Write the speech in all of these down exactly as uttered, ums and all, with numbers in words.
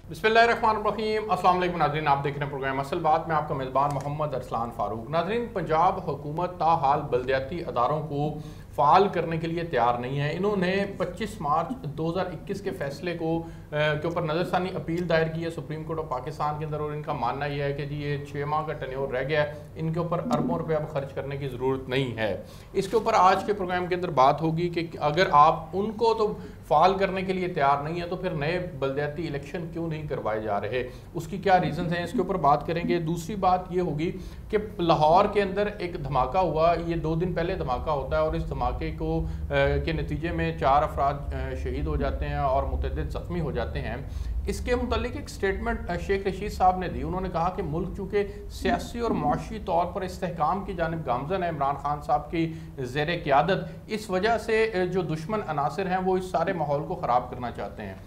बिस्मिल्लाहिर्रहमानिर्रहीम। अस्सलाम वालेकुम नाज़रीन, आप देख रहे हैं प्रोग्राम असल बात में आपका मेज़बान मोहम्मद अरसलान फ़ारूक। नाज़रीन, पंजाब हुकूमत ताहाल बल्दियाती अदारों को फ़ाल करने के लिए तैयार नहीं है। इन्होंने पच्चीस मार्च दो हज़ार इक्कीस के फ़ैसले को के ऊपर नज़रसानी अपील दायर की है सुप्रीम कोर्ट ऑफ पाकिस्तान के अंदर, और इनका मानना यह है कि जी ये छः माह का टन्योर रह गया है, इनके ऊपर अरबों रुपये अब खर्च करने की ज़रूरत नहीं है। इसके ऊपर आज के प्रोग्राम के अंदर बात होगी कि अगर आप उनको तो फ़ाल करने के लिए तैयार नहीं है तो फिर नए बल्दियाती इलेक्शन क्यों नहीं करवाए जा रहे, उसकी क्या रीज़न्स हैं, इसके ऊपर बात करेंगे। दूसरी बात ये होगी कि लाहौर के अंदर एक धमाका हुआ, ये दो दिन पहले धमाका होता है और इस धमाके को के नतीजे में चार अफराद शहीद हो जाते हैं और मुतअद्दिद ज़ख्मी हो जाते हैं। इसके मुतालिक एक स्टेटमेंट शेख रशीद साहब ने दी। उन्होंने कहा कि मुल्क चूँकि सियासी और माशी तौर पर इस्तेहकाम की जानिब गामजन है इमरान खान साहब की ज़ेर क़यादत, इस वजह से जो दुश्मन अनासर हैं वो इस सारे माहौल को ख़राब करना चाहते हैं।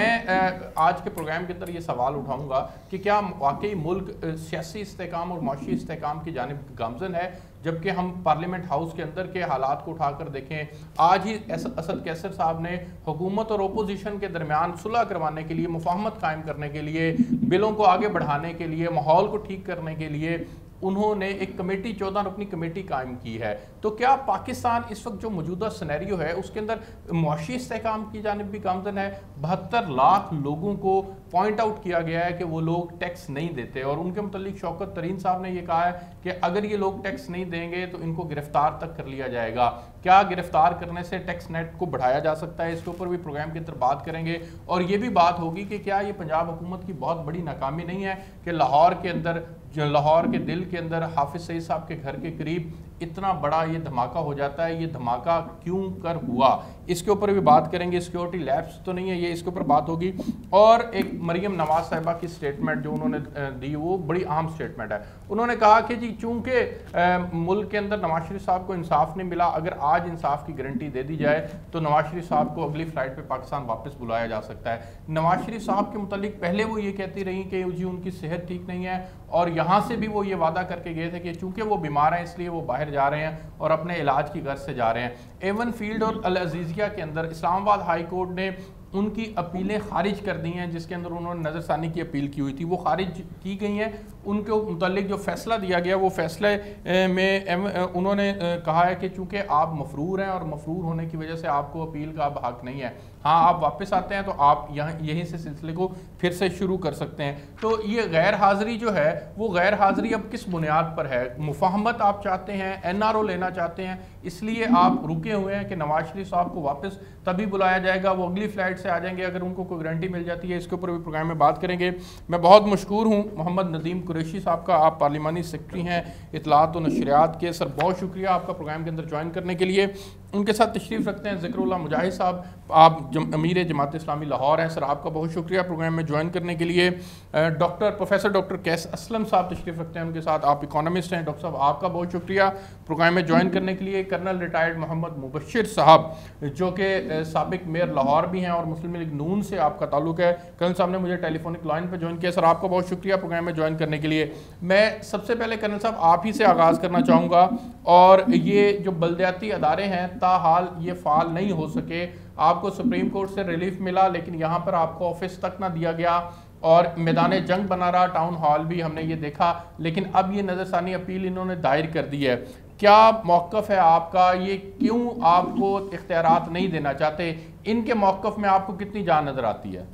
मैं आज के प्रोग्राम के अंदर ये सवाल उठाऊंगा कि क्या वाकई मुल्क सियासी इस्तेहकाम और माशी इस्तेहकाम की जानिब गामजन है, जबकि हम पार्लियामेंट हाउस के अंदर के हालात को उठाकर देखें। आज ही असद कैसर साहब ने हुकूमत और अपोजिशन के दरमियान सुलह करवाने के लिए, मुफाहमत कायम करने के लिए, बिलों को आगे बढ़ाने के लिए, माहौल को ठीक करने के लिए उन्होंने एक कमेटी, चौदह रुकनी कमेटी कायम की है। तो क्या पाकिस्तान इस वक्त जो मौजूदा सिनेरियो है उसके अंदर मुआशी इस्तेहकाम की जानिब भी गामजन है? बहत्तर लाख लोगों को पॉइंट आउट किया गया है कि वो लोग टैक्स नहीं देते, और उनके मुतालिक शौकत तरीन साहब ने यह कहा है कि अगर ये लोग टैक्स नहीं देंगे तो इनको गिरफ्तार तक कर लिया जाएगा। क्या गिरफ्तार करने से टैक्स नेट को बढ़ाया जा सकता है? इसके ऊपर भी प्रोग्राम के अंदर बात करेंगे। और ये भी बात होगी कि क्या ये पंजाब हुकूमत की बहुत बड़ी नाकामी नहीं है कि लाहौर के अंदर, जो लाहौर के दिल के अंदर हाफिज सईद साहब के घर के करीब इतना बड़ा ये धमाका हो जाता है, ये धमाका क्यों कर हुआ, इसके ऊपर भी बात करेंगे। सिक्योरिटी लैब्स तो नहीं है ये, इसके ऊपर बात होगी। और एक मरियम नवाज साहिबा की स्टेटमेंट जो उन्होंने दी वो बड़ी अहम स्टेटमेंट है। उन्होंने कहा कि जी चूंकि मुल्क के अंदर नवाज शरीफ साहब को इंसाफ नहीं मिला, अगर आज इंसाफ की गारंटी दे दी जाए तो नवाज शरीफ साहब को अगली फ्लाइट पर पाकिस्तान वापस बुलाया जा सकता है। नवाज शरीफ साहब के मुतालिक पहले वो ये कहती रही कि जी उनकी सेहत ठीक नहीं है, और यहाँ से भी वो ये वादा करके गए थे कि चूंकि वो बीमार हैं इसलिए वो बाहर जा रहे हैं और अपने इलाज की गर्ज से जा रहे हैं। एवन फील्ड और अल अजीज़िया के अंदर इस्लामाबाद हाई कोर्ट ने उनकी अपीलें खारिज कर दी हैं, जिसके अंदर उन्होंने नज़रसानी की अपील की हुई थी, वो खारिज की गई हैं। उनके मुतालिक जो फैसला दिया गया वो फैसले में उन्होंने कहा है कि चूँकि आप मफरूर हैं और मफरूर होने की वजह से आपको अपील का अब हक नहीं है, हाँ आप वापस आते हैं तो आप यहाँ यहीं से सिलसिले को फिर से शुरू कर सकते हैं। तो ये गैर हाज़िरी जो है वो गैर हाज़िरी अब किस बुनियाद पर है? मुफाहमत आप चाहते हैं, एन आर ओ लेना चाहते हैं, इसलिए आप रुके हुए हैं कि नवाज शरीफ साहब को वापस तभी बुलाया जाएगा, वो अगली फ्लाइट से आ जाएंगे अगर उनको कोई गारंटी मिल जाती है। इसके ऊपर भी प्रोग्राम में बात करेंगे। मैं बहुत मशकूर हूँ मोहम्मद नदीम कुरैशी साहब का, आप पार्लिमानी सेक्रेटरी हैं इत्तलात और नशरियात के। सर बहुत शुक्रिया आपका प्रोग्राम के अंदर ज्वाइन करने के लिए। उनके साथ तशरीफ़ रखते हैं ज़िक्रुल्लाह मुजाहिद साहब, आप अमीर जमात इस्लामी लाहौर हैं। सर आपका बहुत शुक्रिया प्रोग्राम में ज्वाइन करने के लिए। Doctor professor doctor Qais Aslam साहब तशरीफ़ रखते हैं, उनके साथ आप इकोनॉमिस्ट हैं। डॉक्टर साहब आपका बहुत शुक्रिया प्रोग्राम में ज्वाइन करने के लिए। कर्नल रिटायर्ड मोहम्मद मुबशिर साहब जो कि साबिक मेयर लाहौर भी हैं और मुस्लिम लीग नून से आपका ताल्लुक है, कर्नल साहब ने मुझे टेलीफोनिक लाइन पर ज्वाइन किया। सर आपका बहुत शुक्रिया प्रोग्राम में ज्वाइन करने के लिए। मैं सबसे पहले कर्नल साहब आप ही से आगाज़ करना चाहूँगा, और ये जो बल्दियाती अदारे हैं ताहाल ये फ़ाल नहीं हो सके, आपको सुप्रीम कोर्ट से रिलीफ मिला लेकिन यहाँ पर आपको ऑफिस तक ना दिया गया और मैदान जंग बना रहा, टाउन हॉल भी हमने ये देखा, लेकिन अब ये नज़रसानी अपील इन्होंने दायर कर दी है। क्या मौक़िफ़ है आपका? ये क्यों आपको इख्तियारात नहीं देना चाहते? इनके मौक़िफ़ में आपको कितनी जान नज़र आती है?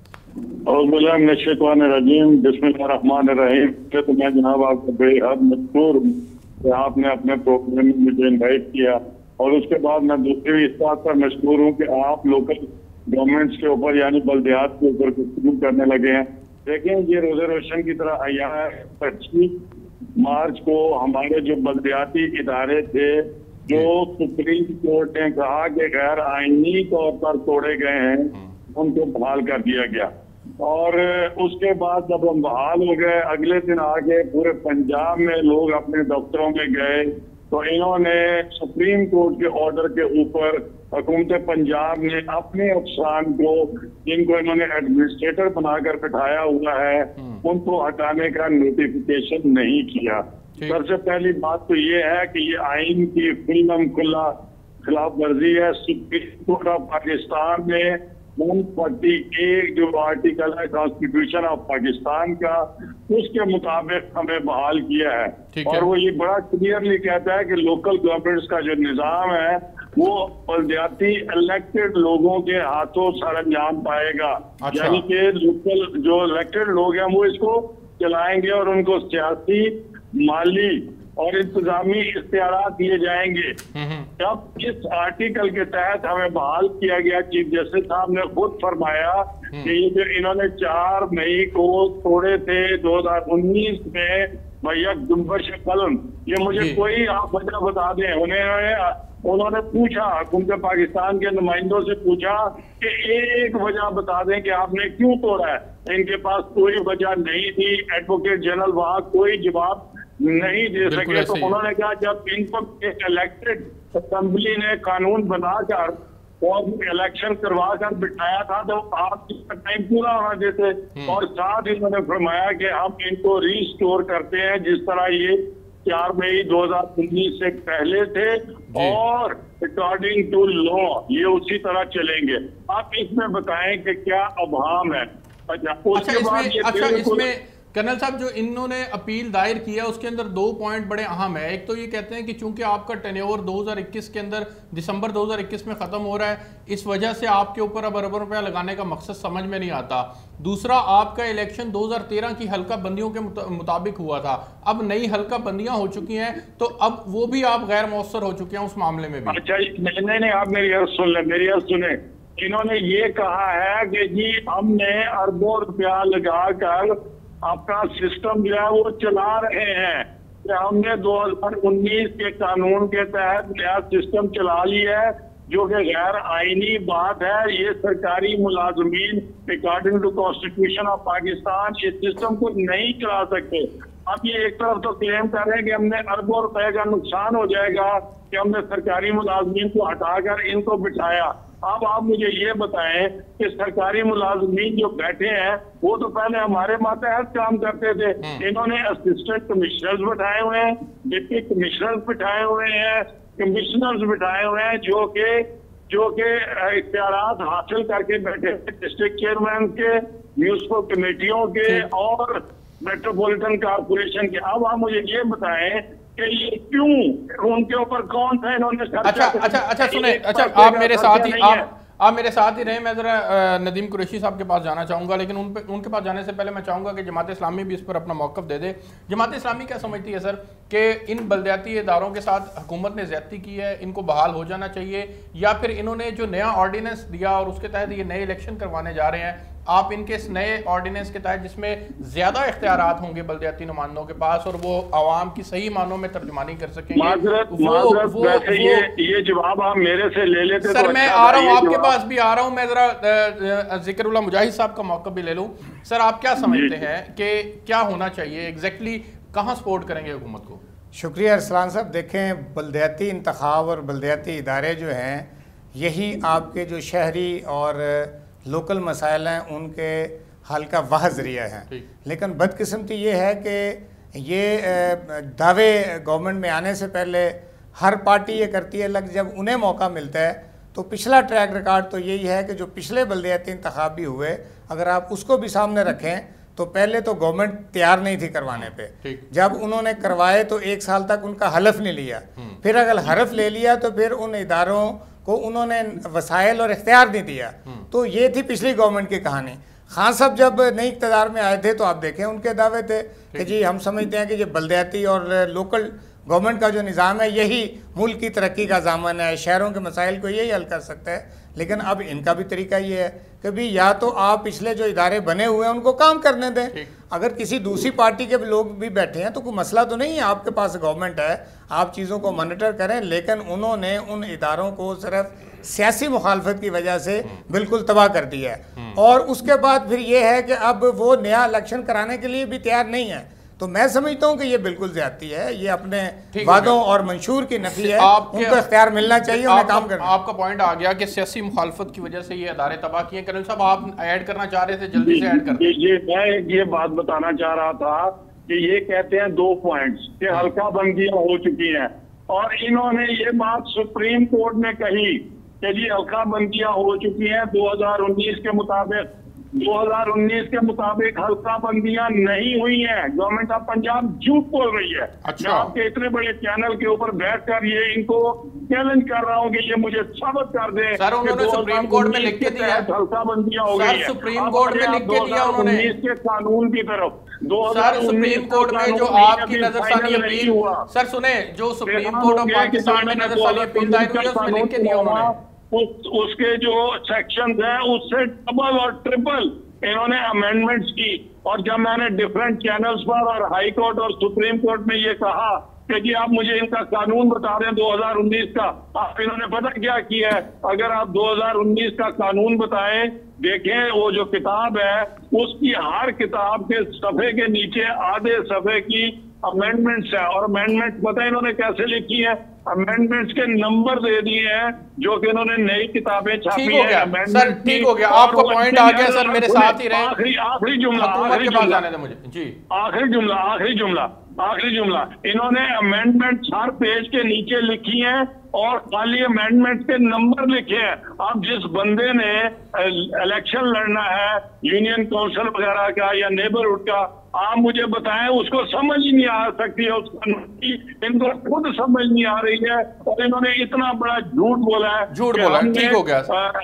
और बिस्मिल्लाहिर्रहमानिर्रहीम। तो मैं जनाब आपको बेहद मशकूर हूँ कि आपने अपने प्रोग्राम में मुझे इन्वाइट किया, और उसके बाद मैं दूसरी इस बात पर मशकूर हूँ कि आप लोकल गवर्नमेंट्स के ऊपर यानी बल्दियात के ऊपर गुफ्तगू करने लगे हैं। देखें ये रोज़े रोशन की तरह आया है। पच्चीस मार्च को हमारे जो बल्दियाती इदारे थे जो सुप्रीम कोर्ट ने कहा कि गैर आईनी तौर पर तोड़े गए हैं, उनको बहाल कर दिया गया। और उसके बाद जब हम बहाल हो गए, अगले दिन आगे पूरे पंजाब में लोग अपने दफ्तरों में गए, तो इन्होंने सुप्रीम कोर्ट के ऑर्डर के ऊपर हुकूमत पंजाब ने अपने अफसरान को, जिनको इन्होंने एडमिनिस्ट्रेटर बनाकर बिठाया हुआ है, उनको हटाने का नोटिफिकेशन नहीं किया। सबसे पहली बात तो ये है कि ये आइन की खुल्लम खुल्ला खिलाफ वर्जी है। सुप्रीम कोर्ट ऑफ पाकिस्तान ने वन फोर्टी एक जो आर्टिकल है कॉन्स्टिट्यूशन ऑफ पाकिस्तान का, उसके मुताबिक हमें बहाल किया है। और वो ये बड़ा क्लियरली कहता है कि लोकल गवर्नमेंट्स का जो निजाम है वो बलदियाती इलेक्टेड लोगों के हाथों सर अंजाम पाएगा। अच्छा। यानी कि लोकल जो इलेक्टेड लोग हैं वो इसको चलाएंगे और उनको सियासी, माली और इंतजामी इख्तियार दिए जाएंगे। जब इस आर्टिकल के तहत हमें बहाल किया गया, चीफ जस्टिस साहब ने खुद फरमाया कि ये जो इन्होंने चार मई को तोड़े थे दो हजार उन्नीस में भैया जुम्बश कलम, ये मुझे कोई आप वजह बता दें। उन्हें उन्होंने पूछा, हुकूमत पाकिस्तान के नुमाइंदों से पूछा कि एक वजह बता दें कि आपने क्यों तोड़ा है। इनके पास कोई वजह नहीं थी। एडवोकेट जनरल वहां कोई जवाब नहीं दे सके। तो उन्होंने कहा जब इनको इलेक्टेड असेंबली ने कानून बनाकर और इलेक्शन करवा कर बिठाया था तो आप इसका टाइम पूरा होना देते। और साथ ही उन्होंने फरमाया कि हम इनको रिस्टोर करते हैं जिस तरह ये चार मई दो हजार उन्नीस से पहले थे और अकॉर्डिंग टू लॉ ये उसी तरह चलेंगे। आप इसमें बताएं कि क्या अभाम है। अच्छा, उसके बाद ये अच्छा इसमें कर्नल साहब जो इन्होंने अपील दायर किया उसके अंदर दो पॉइंट बड़े अहम है। एक तो ये कहते हैं कि चूंकि आपका टेन्योर दो हज़ार इक्कीस के अंदर दिसंबर दो हज़ार इक्कीस में खत्म हो रहा है, इस वजह से आपके ऊपर अब अरबों रुपया लगाने का मकसद समझ में नहीं आता। दूसरा, आपका इलेक्शन दो हज़ार तेरह की हल्का बंदियों के मुताबिक हुआ था, अब नई हल्का बंदियां हो चुकी हैं तो अब वो भी आप गैर मौसर हो चुके हैं उस मामले में भी। अच्छा नहीं नहीं आप मेरी अर्ज सुन लें, मेरी अर्ज सुने। इन्होंने ये कहा है कि जी हमने अरबों रुपया लगाकर अपना सिस्टम जो है वो चला रहे हैं कि हमने दो हजार उन्नीस के कानून के तहत नया सिस्टम चला लिया है जो कि गैर आईनी बात है। ये सरकारी मुलाजमीन according to constitution of Pakistan इस सिस्टम को नहीं चला सकते। अब ये एक तरफ तो क्लेम कर रहे हैं कि हमने अरबों रुपए का नुकसान हो जाएगा कि हमने सरकारी मुलाजमीन को हटाकर इनको बिठाया। अब आप मुझे ये बताएं कि सरकारी मुलाजमीन जो बैठे हैं वो तो पहले हमारे मातहत काम करते थे। इन्होंने असिस्टेंट कमिश्नर्स बिठाए हुए हैं, डिप्टी कमिश्नर्स बिठाए हुए हैं, कमिश्नर्स बिठाए हुए हैं जो कि जो कि इख्तियारात हासिल करके बैठे डिस्ट्रिक्ट चेयरमैन के, म्यूनिसिपल कमेटियों के और मेट्रोपॉलिटन कॉर्पोरेशन के। अब आप मुझे ये बताएं कि ये क्यों, उनके ऊपर कौन था इन्होंने। अच्छा अच्छा अच्छा सुने, अच्छा आप मेरे साथ ही आप आप मेरे साथ ही रहे। मैं जरा नदीम कुरैशी साहब के पास जाना चाहूंगा, लेकिन उन पे उनके पास जाने से पहले मैं चाहूंगा कि जमात इस्लामी भी इस पर अपना मौक़िफ़ दे दे। जमात इस्लामी क्या समझती है सर कि इन बलदियाती इदारों के साथ हुकूमत ने ज़्यादती की है, इनको बहाल हो जाना चाहिए, या फिर इन्होंने जो नया ऑर्डिनेंस दिया और उसके तहत ये नए इलेक्शन करवाने जा रहे हैं, आप इनके इस नए ऑर्डिनेंस के तहत जिसमें ज्यादा इख्तियारात होंगे बलदियाती नुमाइंदों के पास और वो आवाम की सही मानों में तर्जुमानी कर सकेंगे, माजरत, वो, माजरत, वो, वो, ये ये जवाब आप मेरे से ले लेते सर। तो मैं आ रहा हूँ आपके पास भी आ रहा हूँ। मैं जरा जिक्रुल्लाह मुजाहिद साहब का मौका भी ले लूँ। सर आप क्या समझते हैं कि क्या होना चाहिए, एग्जैक्टली कहाँ सपोर्ट करेंगे हुकूमत को? शुक्रिया अरसलान साहब। देखें, बलदियाती इंतखाब और बलदियाती इदारे जो हैं यही आपके जो शहरी और लोकल मसाइल हैं उनके हल का वाह ज़रिया है। लेकिन बदकिस्मती ये है कि ये दावे गवर्नमेंट में आने से पहले हर पार्टी ये करती है, लग जब उन्हें मौका मिलता है तो पिछला ट्रैक रिकॉर्ड तो यही है कि जो पिछले बलदियाती इंतखाब भी हुए अगर आप उसको भी सामने रखें तो पहले तो गवर्नमेंट तैयार नहीं थी करवाने पे। जब उन्होंने करवाए तो एक साल तक उनका हलफ नहीं लिया, फिर अगर हलफ ले लिया तो फिर उन इदारों को उन्होंने वसाइल और इख्तियार नहीं दिया। तो ये थी पिछली गवर्नमेंट की कहानी। खान साहब जब नई इक़्तिदार में आए थे तो आप देखें उनके दावे थे कि जी हम समझते हैं कि ये बलदियाती और लोकल गवर्नमेंट का जो निज़ाम है यही मुल्क की तरक्की का ज़ामन है, शहरों के मसाइल को यही हल कर सकता है। लेकिन अब इनका भी तरीका ये है कि भी या तो आप पिछले जो इदारे बने हुए हैं उनको काम करने दें। अगर किसी दूसरी पार्टी के लोग भी बैठे हैं तो कोई मसला तो नहीं है, आपके पास गवर्नमेंट है, आप चीज़ों को मॉनिटर करें। लेकिन उन्होंने उन इदारों को सिर्फ सियासी मुखालफत की वजह से बिल्कुल तबाह कर दिया है। और उसके बाद फिर ये है कि अब वो नया इलेक्शन कराने के लिए भी तैयार नहीं है। तो मैं समझता हूँ कि ये बिल्कुल ज्यादती है, ये अपने वादों और मंशूर की नफी है, उनको इख्तियार मिलना चाहिए, उन्हें काम करना। आपका पॉइंट आ गया कि सियासी मुखालफत की वजह से ये अदारे तबाह किए। कर्नल साहब आप ऐड करना चाह रहे थे, जल्दी से ऐड कर। ये मैं ये बात बताना चाह रहा था कि ये कहते हैं दो पॉइंट्स कि हल्का बंदियां हो चुकी हैं और इन्होंने ये बात सुप्रीम कोर्ट में कही कि जी हल्का बंदियां हो चुकी हैं दो हजार उन्नीस के मुताबिक। दो हजार उन्नीस के मुताबिक हल्का बंदियां नहीं हुई हैं। गवर्नमेंट ऑफ पंजाब झूठ बोल रही है। अच्छा। मैं आपके इतने बड़े चैनल के ऊपर बैठकर ये इनको चैलेंज कर रहा हूँ कि ये मुझे साबित कर दे। सर उन्होंने सुप्रीम कोर्ट में लिख के दिया, हल्का बंदियां हो गई है। सुप्रीम कोर्ट में लिख के दिया उन्होंने के कानून की तरफ। सर सुप्रीम कोर्ट में जो आपकी नजरसानी अपील हुआ, सर सुने, जो सुप्रीम कोर्ट ऑफ पाकिस्तान में नजरसानी अपील दायर हुई है उसमें लिख के दिया उन्होंने, उस, उसके जो सेक्शंस हैं उससे डबल और ट्रिपल इन्होंने अमेंडमेंट्स की। और जब मैंने डिफरेंट चैनल्स पर और हाई कोर्ट और सुप्रीम कोर्ट में ये कहा कि जी आप मुझे इनका कानून बता दें दो हजार उन्नीस का, आप इन्होंने पता क्या किया है? अगर आप दो हजार उन्नीस का कानून बताएं, देखें वो जो किताब है उसकी हर किताब के सफे के नीचे आधे सफे की अमेंडमेंट्स है। और अमेंडमेंट पता है इन्होंने कैसे लिखी है? अमेंडमेंट्स के नंबर दे दिए हैं जो कि इन्होंने नई किताबें छापी है। सर ठीक हो गया, आपको पॉइंट आ गया सर, मेरे साथ ही रहे। आखिरी आखिरी जुमला आखिरी जुमला मुझे जी आखिरी जुमला आखिरी जुमला आखिरी जुमला इन्होंने अमेंडमेंट हर पेज के नीचे लिखी हैं और खाली अमेंडमेंट के नंबर लिखे हैं। अब जिस बंदे ने इलेक्शन लड़ना है यूनियन काउंसिल वगैरह का या नेबरहुड का, आप मुझे बताएं, उसको समझ ही नहीं आ सकती है उसका, इनको खुद समझ नहीं आ रही है और इन्होंने इतना बड़ा झूठ बोला है। झूठ बोला, ठीक हो गया सर,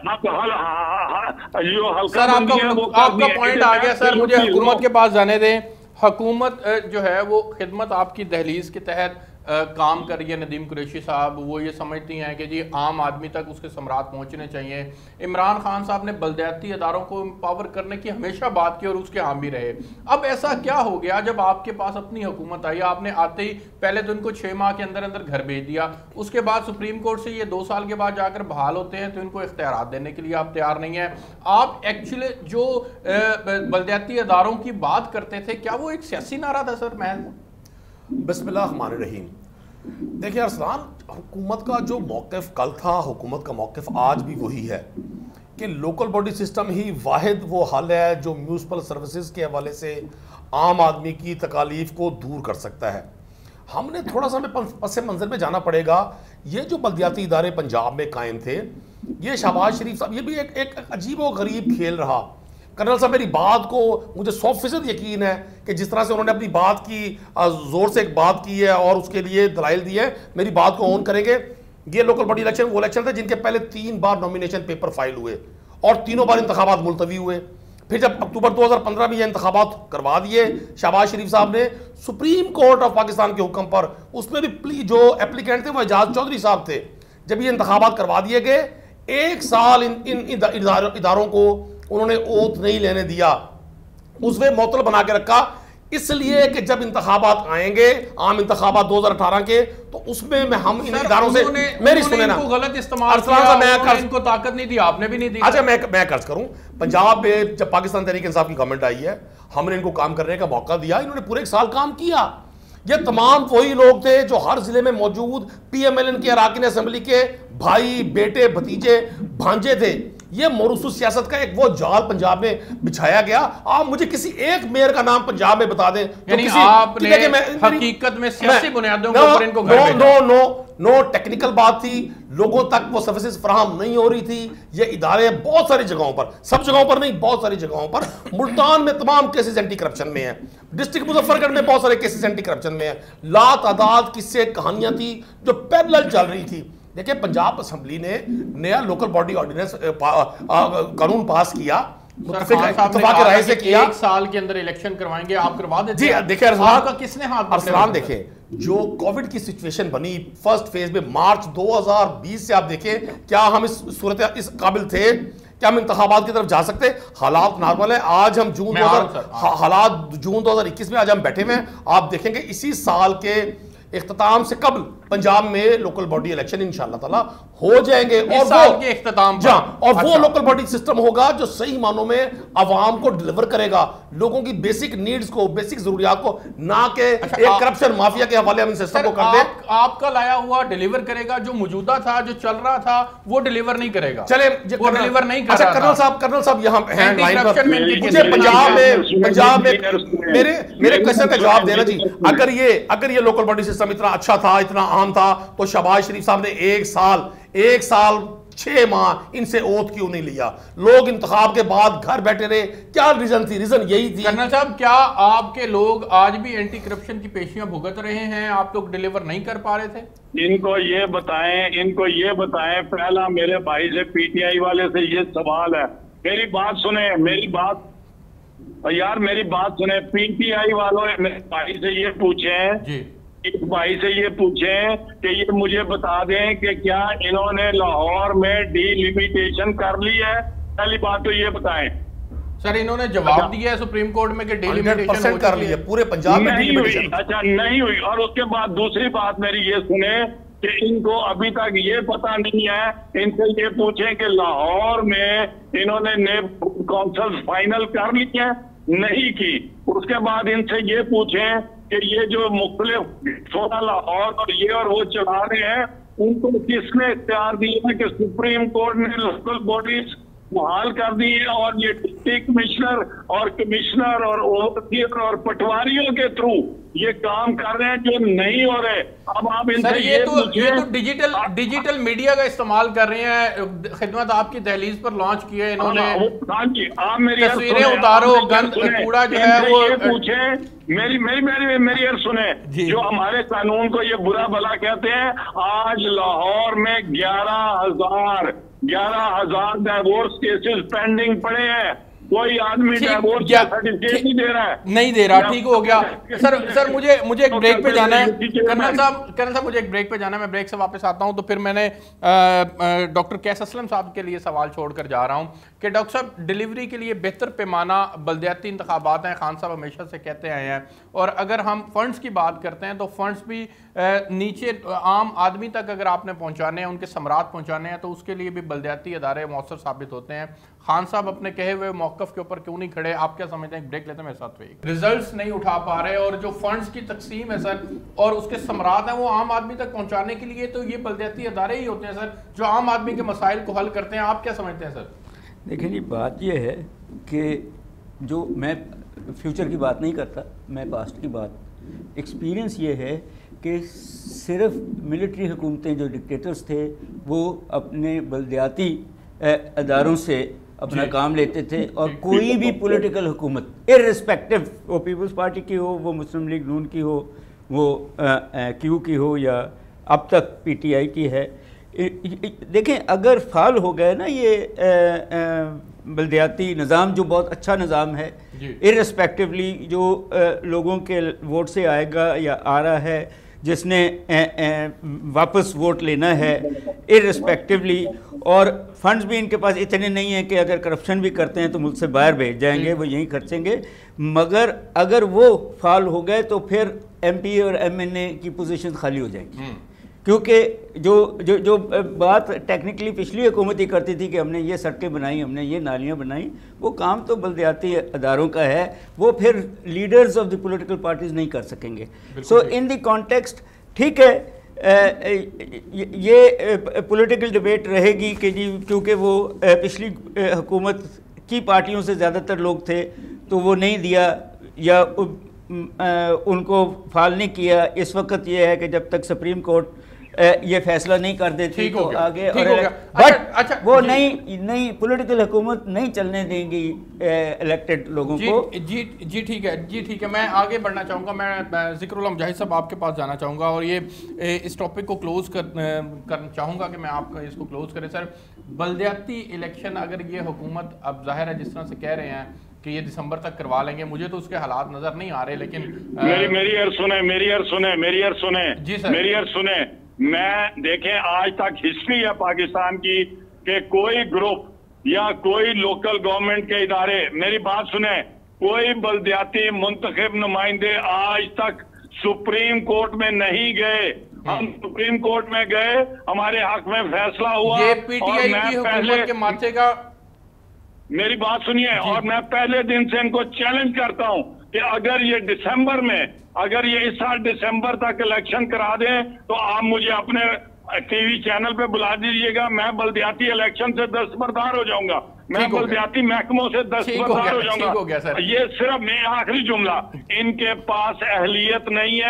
आपका आपका पॉइंट आ गया सर। मुझे हुकूमत के पास जाने दें। हुकूमत जो है वो खिदमत आपकी दहलीज के तहत आ, काम कर रही है। नदीम कुरैशी साहब वो ये समझती हैं कि जी आम आदमी तक उसके सम्राट पहुंचने चाहिए। इमरान खान साहब ने बलदियाती अदारों को एम्पावर करने की हमेशा बात की और उसके हामी रहे। अब ऐसा क्या हो गया जब आपके पास अपनी हुकूमत आई, आपने आते ही पहले तो इनको छः माह के अंदर अंदर घर भेज दिया, उसके बाद सुप्रीम कोर्ट से ये दो साल के बाद जाकर बहाल होते हैं तो इनको इख्तियारात देने के लिए आप तैयार नहीं है। आप एक्चुअली जो बलदियाती अदारों की बात करते थे, क्या वो एक सियासी नारा था सर? मैं बिस्मिल्लाहिर्रहमानिर्रहीम। देखिए अरसलान, हुकूमत का जो मौक़िफ़ कल था, हुकूमत का मौक़िफ़ आज भी वही है कि लोकल बॉडी सिस्टम ही वाहिद वो हल है जो म्यूनसिपल सर्विसेज के हवाले से आम आदमी की तकालीफ को दूर कर सकता है। हमने थोड़ा सा हमें पस मंज़र में जाना पड़ेगा। ये जो बलदियाती इदारे पंजाब में कायम थे, ये शहबाज शरीफ साहब, ये भी एक, एक अजीब व गरीब खेल रहा। कर्नल साहब, मेरी बात को मुझे सौ फीसद यकीन है कि जिस तरह से उन्होंने अपनी बात की, ज़ोर से एक बात की है और उसके लिए दलाइल दिए हैं, मेरी बात को ऑन करेंगे। ये लोकल बॉडी इलेक्शन वो इलेक्शन थे जिनके पहले तीन बार नॉमिनेशन पेपर फाइल हुए और तीनों बार इंतखाबात मुलतवी हुए। फिर जब अक्टूबर दो हज़ार पंद्रह में ये इंतखाबात करवा दिए शहबाज शरीफ साहब ने सुप्रीम कोर्ट ऑफ पाकिस्तान के हुक्म पर, उसमें भी जो एप्लीकेंट थे वो एजाज चौधरी साहब थे। जब ये इंतखाबात करवा दिए गए, एक साल इन इन इदारों को उन्होंने ओथ नहीं लेने दिया, उसमें मुअत्तल बना के रखा, इसलिए कि जब इंतखाबात आएंगे आम इंतखाबात दो हज़ार अठारह के, तो उसमें में हम इन इदारों से मेरी सुने ना गलत इस्तेमाल किया, मैं इनको ताकत नहीं दी, आपने भी नहीं दी। अच्छा मैं मैं कर्ज करूं, पंजाब में जब पाकिस्तान तहरीक इंसाफ की गवर्नमेंट आई है, हमने इनको काम करने का मौका दिया, इन्होंने पूरे एक साल काम किया। ये तमाम वही लोग थे जो हर जिले में मौजूद पीएमएलएन के अराकीन असेंबली के भाई, बेटे, भतीजे, भांजे थे। ये मोरूसू सियासत का एक वो जाल पंजाब में बिछाया गया। आप मुझे किसी एक मेयर का नाम पंजाब में बता दें तो किसी, आपने हकीकत में सियासी बुनियादों के ऊपर इनको घर no no no no technical बात थी, लोगों तक वो सर्विसेज फराहम नहीं हो रही थी। ये इदारे बहुत सारी जगहों पर, सब जगहों पर नहीं, बहुत सारी जगहों पर, मुल्तान में तमाम केसेस एंटी करप्शन में है, डिस्ट्रिक्ट मुजफ्फरगढ़ में बहुत सारे केसेस एंटी करप्शन में है। ला तादाद किस्से कहानियां थी जो पैरेलल चल रही थी। देखिए पंजाब असेंबली ने नया लोकल बॉडी ऑर्डिनेंस कानून पास किया, राय से किया, एक साल के अंदर इलेक्शन करवाएंगे, आप करवा देते जी। देखिए आपका किसने हाथ अरसलान, देखें जो कोविड की सिचुएशन बनी फर्स्ट फेज में मार्च दो हज़ार बीस से, आप देखें क्या हम इस सूरत इस काबिल थे, क्या हम इंतखाबात की तरफ जा सकते? हालात नॉर्मल है। आज हम जून दो हजार हालात जून दो हजार इक्कीस में आज हम बैठे हुए हैं। आप देखेंगे इसी साल के इख्तिताम से कबल पंजाब में लोकल बॉडी इलेक्शन इंशाअल्लाह ताला हो जाएंगे और साल के इख्तिताम पर और अच्छा। वो लोकल बॉडी सिस्टम होगा जो सही मानों में अवाम को डिलीवर करेगा, लोगों की बेसिक नीड्स को, बेसिक जरूरियात को, ना के अच्छा, एक करप्शन माफिया के हवाले हम सिस्टम को कर दे। आप, आपका लाया हुआ डिलीवर करेगा, जो मौजूदा था, जो चल रहा था, वो डिलीवर नहीं करेगा। चले वो डिलीवर नहीं कर अच्छा, कर्नल साहब कर्नल साहब यहाँ हैं लाइन पर, मुझे पंजाब में पंजाब में मेरे मेरे क्वेश्चन का जवाब देना जी। अगर ये अगर ये लोकल बॉडी सिस्टम इतना अच्छा था, इतना आम था, तो शहबाज शरीफ साहब ने एक साल एक साल छह माह इनसे ओथ क्यों नहीं लिया? लोग इंतखाब के बाद घर बैठे रहे, क्या रीजन थी? रीजन यही थी। कर्नल साहब, क्या आपके लोग आज भी एंटी करप्शन की पेशियां भुगत रहे हैं? आप लोग डिलीवर नहीं कर पा रहे थे? इनको ये बताएं, इनको ये बताएं। पहला मेरे भाई से, पीटीआई वाले से ये सवाल है, मेरी बात सुने, मेरी बात यार मेरी बात सुने। पीटीआई वालों मेरे भाई से ये पूछें जी, इस भाई से ये पूछें कि ये मुझे बता दें कि क्या इन्होंने लाहौर में डीलिमिटेशन कर ली है? पहली बात तो ये बताएं। सर, इन्होंने जवाब अच्छा। दिया है सुप्रीम कोर्ट में कि डीलिमिटेशन कर ली है पूरे पंजाब में, नहीं हुई। अच्छा, नहीं हुई। और उसके बाद दूसरी बात मेरी ये सुने कि इनको अभी तक ये पता नहीं है, इनसे ये पूछें कि लाहौर में इन्होंने नेब काउंसिल फाइनल कर ली है? नहीं की। उसके बाद इनसे ये पूछें कि ये जो मुख्तलिफ सोना लाहौर और ये और वो चढ़ा रहे हैं, उनको किसने इख्तियार दिया कि सुप्रीम कोर्ट ने लोकल बॉडीज बहाल कर दी है और ये डिप्टी कमिश्नर और कमिश्नर और ओवरसीयर और पटवारियों के थ्रू ये काम कर रहे हैं जो नहीं हो रहे। अब आप इनसे ये, ये तो ये तो डिजिटल डिजिटल मीडिया का इस्तेमाल कर रहे हैं। खिदमत आपकी दहलीज पर लॉन्च की है इन्होंने। हाँ जी, आप मेरी तस्वीरें उतारो, गंद कूड़ा जो है वो पूछे। मेरी मेरी मेरी मेरी यार सुने, जो हमारे कानून को ये बुरा भला कहते हैं, आज लाहौर में ग्यारह हजार ग्यारह हजार डाइवोर्स केसेस पेंडिंग पड़े हैं। कोई आदमी डाइवोर्स सर्टिफिकेट नहीं दे रहा है, नहीं दे रहा। ठीक हो गया सर। सर मुझे मुझे एक ब्रेक पे जाना है कर्नल साहब। कर्नल साहब मुझे एक ब्रेक पे जाना है, मैं ब्रेक से वापस आता हूं। तो फिर मैंने डॉक्टर कैस असलम साहब के लिए सवाल छोड़कर जा रहा हूं कि डॉक्टर साहब, डिलीवरी के लिए बेहतर पैमाना बल्दियाती इंतखाबात हैं, खान साहब हमेशा से कहते आए हैं। और अगर हम फंड्स की बात करते हैं तो फंड्स भी नीचे आम आदमी तक अगर आपने पहुंचाने हैं, उनके समरात पहुंचाने हैं, तो उसके लिए भी बल्दियाती अदारे मौसर साबित होते हैं। खान साहब अपने कहे हुए मौकफ के ऊपर क्यों नहीं खड़े? आप क्या समझते हैं? ब्रेक लेते हैं, मेरे साथ हुए रिजल्ट्स नहीं उठा पा रहे और जो फंड्स की तकसीम है सर और उसके समरात हैं वो आम आदमी तक पहुंचाने के लिए तो ये बल्दियाती अदारे ही होते हैं सर, जो आम आदमी के मसाइल को हल करते हैं। आप क्या समझते हैं सर? देखिए जी, बात यह है कि जो मैं फ्यूचर की बात नहीं करता, मैं पास्ट की बात, एक्सपीरियंस ये है कि सिर्फ मिलिट्री हुकूमतें जो डिक्टेटर्स थे वो अपने बल्दियाती अदारों से अपना काम लेते थे और कोई भी पॉलिटिकल हुकूमत इर्रिस्पेक्टिव, वो पीपल्स पार्टी की हो, वो मुस्लिम लीग नून की हो, वो क्यू की हो या अब तक पीटीआई की है, देखें अगर फाल हो गए ना ये बल्दियाती निज़ाम जो बहुत अच्छा निज़ाम है, इर्रिस्पेक्टिवली जो आ, लोगों के वोट से आएगा या आ रहा है, जिसने ए, ए, वापस वोट लेना है इर्रिस्पेक्टिवली, और फंड्स भी इनके पास इतने नहीं हैं कि अगर करप्शन भी करते हैं तो मुल्क से बाहर भेज जाएंगे, वो यहीं खर्चेंगे। मगर अगर वो फाल हो गए तो फिर एमपी और एमएनए की पोजीशन खाली हो जाएंगी, क्योंकि जो जो जो बात टेक्निकली पिछली हुकूमत ही करती थी कि हमने ये सड़कें बनाई, हमने ये नालियाँ बनाई, वो काम तो बल्दियाती अदारों का है, वो फिर leaders of the political parties नहीं कर सकेंगे। सो इन द कॉन्टेक्स्ट ठीक है, ये पॉलिटिकल डिबेट रहेगी कि जी क्योंकि वो पिछली हुकूमत की पार्टियों से ज़्यादातर लोग थे तो वो नहीं दिया या उनको फाल नहीं किया। इस वक्त ये है कि जब तक सुप्रीम कोर्ट ये फैसला नहीं कर देती तो आगे, और बट अच्छा, अच्छा, वो नई नई पॉलिटिकल हुकूमत नहीं चलने देंगी इलेक्टेड लोगों जी, को। जी जी ठीक है, जी ठीक है। मैं आगे बढ़ना चाहूँगा, मैं ज़िक्रुल्लाह मुजाहिद साहब आपके पास जाना चाहूँगा और ये इस टॉपिक को क्लोज कर करना चाहूँगा कि मैं आपका इसको क्लोज करें। सर, बल्दियाती इलेक्शन अगर ये हुकूमत अब जाहिर है जिस तरह से कह रहे हैं कि ये दिसंबर तक करवा लेंगे, मुझे तो उसके हालात नजर नहीं आ रहे, लेकिन मेरी मेरी यार सुने मेरी यार सुने मेरी यार सुने जी सर, मेरी यार सुने मैं देखें आज तक हिस्ट्री है पाकिस्तान की कि कोई ग्रुप या कोई लोकल गवर्नमेंट के इदारे, मेरी बात सुने, कोई बल्दियाती मुंतखब नुमाइंदे आज तक सुप्रीम कोर्ट में नहीं गए। हम सुप्रीम कोर्ट में गए, हमारे हक में फैसला हुआ। ये पीटीआई की हुकूमत के माथे का, मेरी बात सुनिए, और मैं पहले दिन से इनको चैलेंज करता हूं कि अगर ये दिसंबर में, अगर ये इस साल दिसंबर तक इलेक्शन करा दें तो आप मुझे अपने टीवी चैनल पे बुला दीजिएगा। मैं बल्दियाती इलेक्शन से दस्तबरदार हो जाऊंगा, मैं बल्दियाती महकमों से दस्तबरदार हो जाऊंगा। ये सिर्फ मैं आखिरी जुमला, इनके पास अहलियत नहीं है,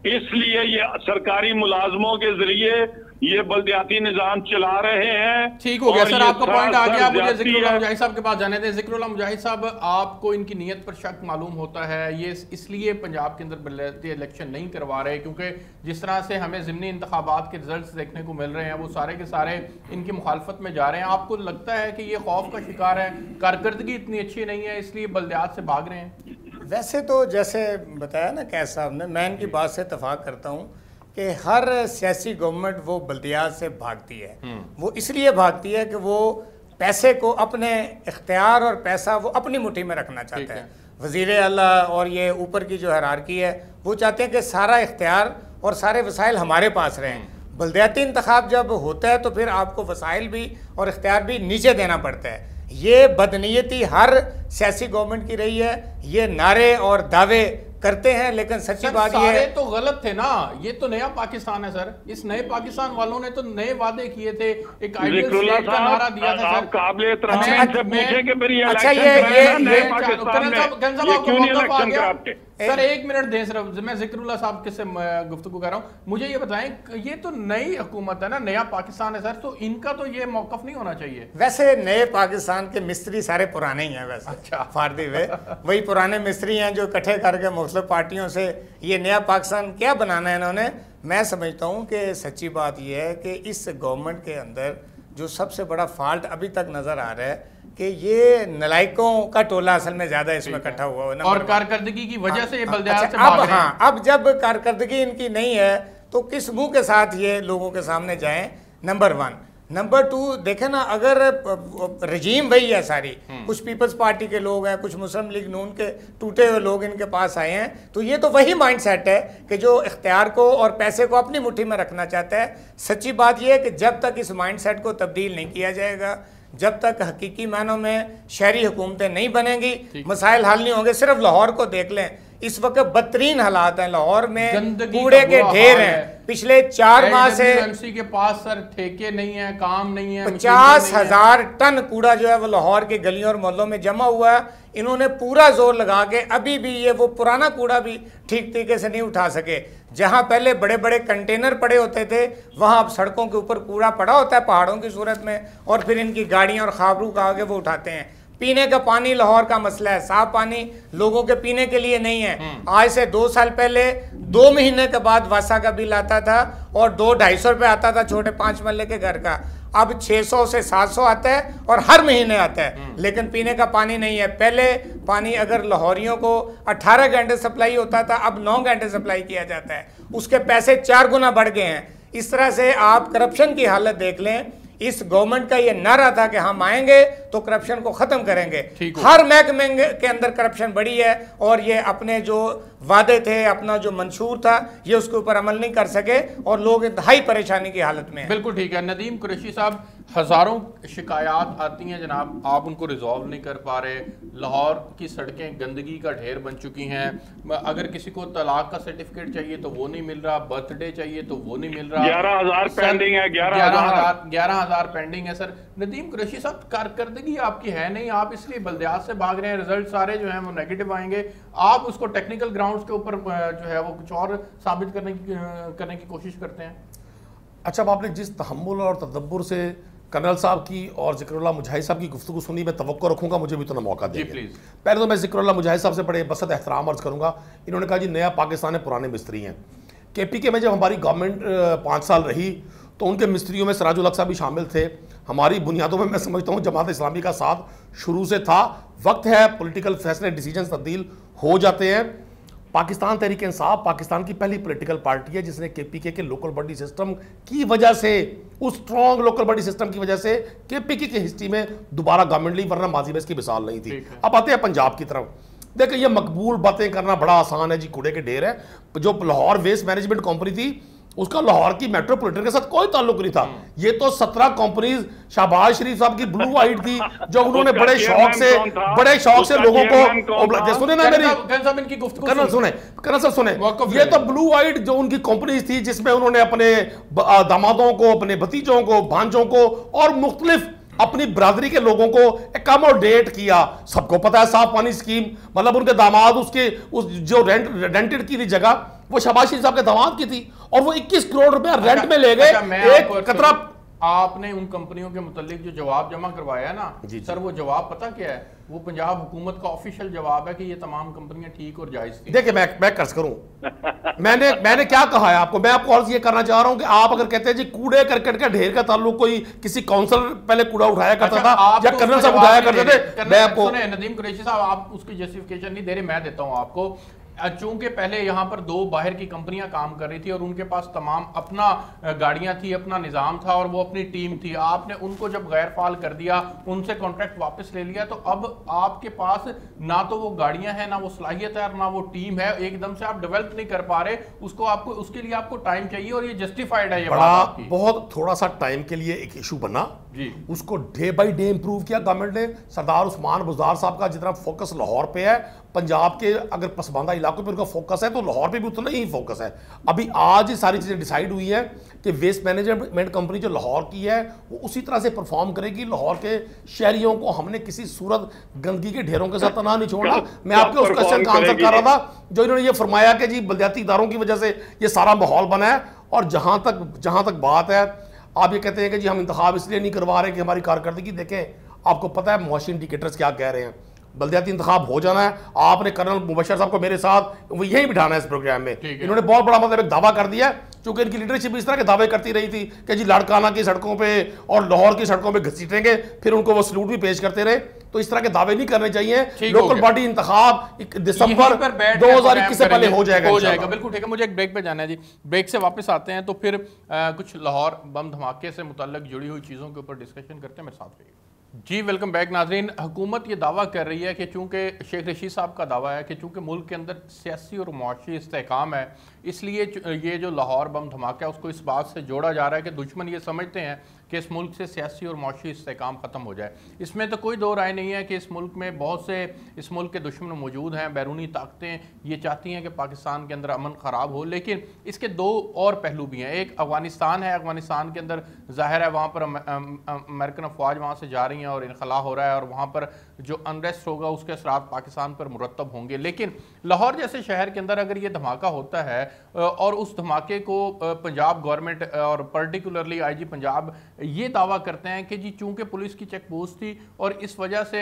इसलिए ये सरकारी मुलाजमों के जरिए ये बल्दियाती निजाम चला रहे हैं। ठीक हो गया सर, आपका पॉइंट आ गया। मुझे जिक्रुल्लाह है। मुजाहिद साहब के पास जाने दें। जिक्रुल्लाह मुजाहिद साहब, आपको इनकी नीयत पर शक मालूम होता है, ये इसलिए पंजाब के अंदर बल्दियाती इलेक्शन नहीं करवा रहे क्योंकि जिस तरह से हमें ज़िमनी इंतखाबात के रिजल्ट देखने को मिल रहे हैं वो सारे के सारे इनकी मुखालफत में जा रहे हैं। आपको लगता है कि ये खौफ का शिकार है, कारकर्दगी इतनी अच्छी नहीं है इसलिए बल्दियात से भाग रहे हैं? वैसे तो जैसे बताया ना कैस साहब ने, मैं इनकी बात से इत्तफाक करता हूँ कि हर सियासी गवर्नमेंट वो बल्दियात से भागती है। वो इसलिए भागती है कि वो पैसे को अपने इख्तियार और पैसा वो अपनी मुट्ठी में रखना चाहता है, है। वज़ीर आला और ये ऊपर की जो हायरार्की है वो चाहते हैं कि सारा इख्तियार और सारे वसाइल हमारे पास रहें। बल्दियाती इंतखाब जब होता है तो फिर आपको वसाइल भी और इख्तियार भी नीचे देना पड़ता है। ये बदनीयती हर सियासी गवर्नमेंट की रही है। ये नारे और दावे करते हैं लेकिन सच्ची बात ये है तो गलत थे ना। ये तो नया पाकिस्तान है सर, इस नए पाकिस्तान वालों ने तो नए वादे किए थे, एक आइडियल स्टेट का नारा दिया था सर। काबिल एहतराम से पूछे कि फिर ये अच्छा ये ये नए पाकिस्तान में ये क्यों नहीं इलेक्शन कराते? सर एक मिनट दें सर, मैं जिक्रुल्लाह साहब किससे गुफ्तगू कर रहा हूँ। मुझे ये बताएं, ये तो नई हुकूमत है ना, नया पाकिस्तान है सर, तो इनका तो ये मौकफ नहीं होना चाहिए। वैसे नए पाकिस्तान के मिस्त्री सारे पुराने ही हैं वैसे। अच्छा। फारदी वे वही पुराने मिस्त्री हैं जो इकट्ठे करके मुख्तलिफ पार्टियों से ये नया पाकिस्तान क्या बनाना है इन्होंने। मैं समझता हूँ कि सच्ची बात यह है कि इस गवर्नमेंट के अंदर जो सबसे बड़ा फॉल्ट अभी तक नजर आ रहा है कि ये नलायकों का टोला असल में ज्यादा इसमें इकट्ठा हुआ है और कारकर्दगी की वजह से ये बल्दियात अच्छा, से भाग अब रहे हैं। हाँ, अब जब कारकर्दगी इनकी नहीं है तो किस मुंह के साथ ये लोगों के सामने जाएं? Number one. नंबर टू, देखे ना, अगर रजीम वही है सारी, कुछ पीपल्स पार्टी के लोग हैं, कुछ मुस्लिम लीग नून के टूटे हुए लोग इनके पास आए हैं, तो ये तो वही माइंड सेट है कि जो इख्तियार को और पैसे को अपनी मुट्ठी में रखना चाहता है। सच्ची बात यह है कि जब तक इस माइंड सेट को तब्दील नहीं किया जाएगा, जब तक हकीकी मानों में शहरी हुकूमतें नहीं बनेंगी, मसाइल हल नहीं होंगे। सिर्फ लाहौर को देख लें, इस वक्त बदतरीन हालात हैं लाहौर में, कूड़े के ढेर हैं। पिछले चार माह से एमसी के पास सर ठेके नहीं है, काम नहीं है, पचास हजार टन कूड़ा जो है वो लाहौर के गलियों और मोहल्लों में जमा हुआ है। इन्होंने पूरा जोर लगा के अभी भी ये वो पुराना कूड़ा भी ठीक तरीके से नहीं उठा सके। जहां पहले बड़े बड़े कंटेनर पड़े होते थे वहां अब सड़कों के ऊपर कूड़ा पड़ा होता है पहाड़ों की सूरत में, और फिर इनकी गाड़ियां और खाबरू का आगे वो उठाते हैं। पीने का पानी लाहौर का मसला है, साफ पानी लोगों के पीने के लिए नहीं है। आज से दो साल पहले दो महीने के बाद वासा का बिल आता था और दो ढाई सौ रुपये आता था छोटे पाँच मरले के घर का। अब छह सौ से सात सौ आता है और हर महीने आता है, लेकिन पीने का पानी नहीं है। पहले पानी अगर लाहौरियों को अठारह घंटे सप्लाई होता था, अब नौ घंटे सप्लाई किया जाता है, उसके पैसे चार गुना बढ़ गए हैं। इस तरह से आप करप्शन की हालत देख लें। इस गवर्नमेंट का ये नारा था कि हम आएंगे तो करप्शन को खत्म करेंगे। हर महकमे के अंदर करप्शन बढ़ी है और ये अपने जो वादे थे, अपना जो मंशूर था, ये उसके ऊपर अमल नहीं कर सके और लोग इंतहाई परेशानी की हालत में हैं। बिल्कुल ठीक है। नदीम कुरैशी साहब, हज़ारों शिकायत आती हैं जनाब, आप उनको रिजॉल्व नहीं कर पा रहे। लाहौर की सड़कें गंदगी का ढेर बन चुकी हैं। अगर किसी को तलाक का सर्टिफिकेट चाहिए तो वो नहीं मिल रहा, बर्थडे चाहिए तो वो नहीं मिल रहा। ग्यारह हजार पेंडिंग है, ग्यारह हजार ग्यारह हजार पेंडिंग है सर। नदीम कुरैशी साहब, कारकर्दगी आपकी है नहीं, आप इसलिए बल्दियात से भाग रहे हैं। रिजल्ट सारे जो हैं वो नेगेटिव आएंगे, आप उसको टेक्निकल ग्राउंड्स के ऊपर जो है वो कुछ और साबित करने की करने की कोशिश करते हैं। अच्छा, अब आपने जिस तहम्मुल और तदब्बुर से कर्नल साहब की और जिक्रुल्लाह मुजाहिद साहब की गुफ्तगू सुनी, मैं तवक्को रखूंगा मुझे भी तो ना मौका दें प्लीज। पहले तो मैं जिक्रुल्लाह मुजाहिद साहब से बड़े बसत एहतराम अर्ज करूंगा। इन्होंने कहा जी नया पाकिस्तान है, पुराने मिस्त्री हैं। के पी के में जब हमारी गवर्नमेंट पाँच साल रही तो उनके मिस्त्रियों में सिराजुल हक साहब भी शामिल थे। हमारी बुनियादों में मैं समझता हूँ जमात इस्लामी का साथ शुरू से था। वक्त है, पॉलिटिकल फैसले डिसीजन तब्दील हो जाते हैं। पाकिस्तान तहरीक इंसाफ पाकिस्तान की पहली पॉलिटिकल पार्टी है जिसने के पी के के लोकल बॉडी सिस्टम की वजह से, उस स्ट्रॉन्ग लोकल बॉडी सिस्टम की वजह से के पी के की हिस्ट्री में दोबारा गवर्नमेंट ली, वरना माजी में इसकी मिसाल नहीं थी। अब आते हैं पंजाब की तरफ। देखिए, ये मकबूल बातें करना बड़ा आसान है जी, कूड़े के ढेर है। जो लाहौर वेस्ट मैनेजमेंट कंपनी थी उसका लाहौर की मेट्रोपॉलिटन के साथ कोई ताल्लुक नहीं था। ये तो सत्रह कंपनीज शहबाज शरीफ साहब की ब्लू वाइट थी जो उन्होंने बड़े शौक से बड़े शौक से लोगों को, सुने ना मेरी कर्नल सुने कर्नल साहब सुने, ये तो ब्लू वाइट जो उनकी कंपनीज थी जिसमें उन्होंने अपने दामादों को, अपने भतीजों को, भांजों को और मुख्तलिफ अपनी बरादरी के लोगों को एकोमोडेट किया। सबको पता है साफ पानी स्कीम, मतलब उनके दामाद उसके उस जो रेंट रेंटेड की थी जगह वो शहबाज शरीफ साहब के दामाद की थी, और वो इक्कीस करोड़ रुपया रेंट में ले गए। एक कतरा आपने उन कंपनियों के मुतालिक जो जवाब जमा करवाया ना जी सर, वो जवाब पता क्या है? वो पंजाब हुकूमत का ऑफिशियल जवाब है कि ये तमाम कंपनियां ठीक और जायज थी। देखिए मैं मैं कर्ज करूं, मैंने मैंने क्या कहा है आपको, मैं आपको अर्ज ये करना चाह रहा हूं कि आप अगर कहते हैं जी कूड़े करकट का ढेर का ताल्लुक कोई किसी काउंसिलर पहले कूड़ा उठाया करता अच्छा, था या कर्नल साहब उठाया करते थे, मैं आपको नदीम कुरैशी साहब आप उसकी जस्टिफिकेशन नहीं दे रहे, मैं देता हूं आपको। चूंकि पहले यहाँ पर दो बाहर की कंपनियां काम कर रही थी और उनके पास तमाम अपना गाड़ियां थी, अपना निज़ाम था और वो अपनी टीम थी, आपने उनको जब गैर फाल कर दिया, उनसे कॉन्ट्रैक्ट वापस ले लिया, तो अब आपके पास ना तो वो गाड़ियां हैं, ना वो सलाहियत है, ना वो टीम है, एकदम से आप डेवलप नहीं कर पा रहे उसको। आपको उसके लिए आपको टाइम चाहिए और ये जस्टिफाइड है। ये बड़ा बहुत थोड़ा सा टाइम के लिए एक इशू बना जी, उसको डे बाई डे इंप्रूव किया गवर्नमेंट ने। सरदार उस्मान बुज़दार साहब का जितना फोकस लाहौर पे है, पंजाब के अगर पसमानदा इलाकों पे उनका फोकस है, तो लाहौर पे भी उतना ही फोकस है। अभी आज ही सारी चीज़ें डिसाइड हुई है कि वेस्ट मैनेजमेंट कंपनी जो लाहौर की है वो उसी तरह से परफॉर्म करेगी। लाहौर के शहरियों को हमने किसी सूरत गंदगी के ढेरों के साथ तना नहीं छोड़ा। मैं आपके उस क्वेश्चन का आंसर कर रहा था जो इन्होंने ये फरमाया कि जी बलदियाती इदारों की वजह से ये सारा माहौल बना है। और जहाँ तक जहाँ तक बात है, आप ये कहते हैं कि जी हम इंतखाब इसलिए नहीं करवा रहे कि हमारी कारकर्दगी, देखें आपको पता है मुआशी इंडिकेटर्स क्या कह रहे हैं, बल्दियाती इंतखाब हो जाना है। आपने कर्नल मुबशर साहब को मेरे साथ वो यही बिठाना है इस प्रोग्राम में। इन्होंने बहुत बड़ा मतलब एक दावा कर दिया, क्योंकि इनकी लीडरशिप इस तरह के दावे करती रही थी कि जी लाड़काना की सड़कों पे और लाहौर की सड़कों पे घसीटेंगे, फिर उनको वो सलूट भी पेश करते रहे। तो इस तरह के दावे नहीं करने चाहिए। लोकल बॉडी इंतखाब दिसंबर दो हजार इक्कीस से पहले हो जाएगा हो जाएगा बिल्कुल ठीक है। मुझे एक ब्रेक पे जाना है जी, ब्रेक से वापस आते हैं तो फिर आ, कुछ लाहौर बम धमाके से मुतल्लक जुड़ी हुई चीज़ों के ऊपर डिस्कशन करते हैं। मेरे साथ रहिए जी। वेलकम बैक नाजरीन। हुकूमत ये दावा कर रही है कि चूंकि शेख रशीद साहब का दावा है कि चूंकि मुल्क के अंदर सियासी और मुआशी इस्तेहकाम है, इसलिए ये जो लाहौर बम धमाका है उसको इस बात से जोड़ा जा रहा है कि दुश्मन ये समझते हैं कि इस मुल्क से सियासी और मुआशी इस्तेहकाम ख़त्म हो जाए। इसमें तो कोई दो राय नहीं है कि इस मुल्क में बहुत से इस मुल्क के दुश्मन मौजूद हैं। बैरूनी ताकतें ये चाहती हैं कि पाकिस्तान के अंदर अमन ख़राब हो, लेकिन इसके दो और पहलू भी हैं। एक अफगानिस्तान है, अफगानिस्तान के अंदर ज़ाहिर है वहाँ पर अमेरिकन अफवाज वहाँ से जा रही हैं और इनखला हो रहा है और वहाँ पर जो अनरेस्ट होगा उसके असरात पाकिस्तान पर मुरतब होंगे। लेकिन लाहौर जैसे शहर के अंदर अगर ये धमाका होता है और उस धमाके को पंजाब गवर्नमेंट और पर्टिकुलरली आई जी पंजाब ये दावा करते हैं कि जी चूंकि पुलिस की चेक पोस्ट थी और इस वजह से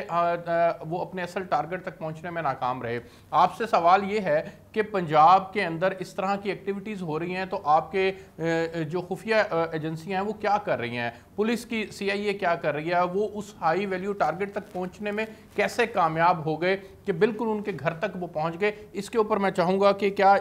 वो अपने असल टारगेट तक पहुंचने में नाकाम रहे। आपसे सवाल ये है कि पंजाब के अंदर इस तरह की एक्टिविटीज़ हो रही हैं तो आपके जो खुफिया एजेंसियां हैं वो क्या कर रही हैं, पुलिस की सी आई ए क्या कर रही है, वो उस हाई वैल्यू टारगेट तक पहुंचने में कैसे कामयाब हो गए कि बिल्कुल उनके घर तक वो पहुंच गए? इसके ऊपर मैं चाहूँगा कि क्या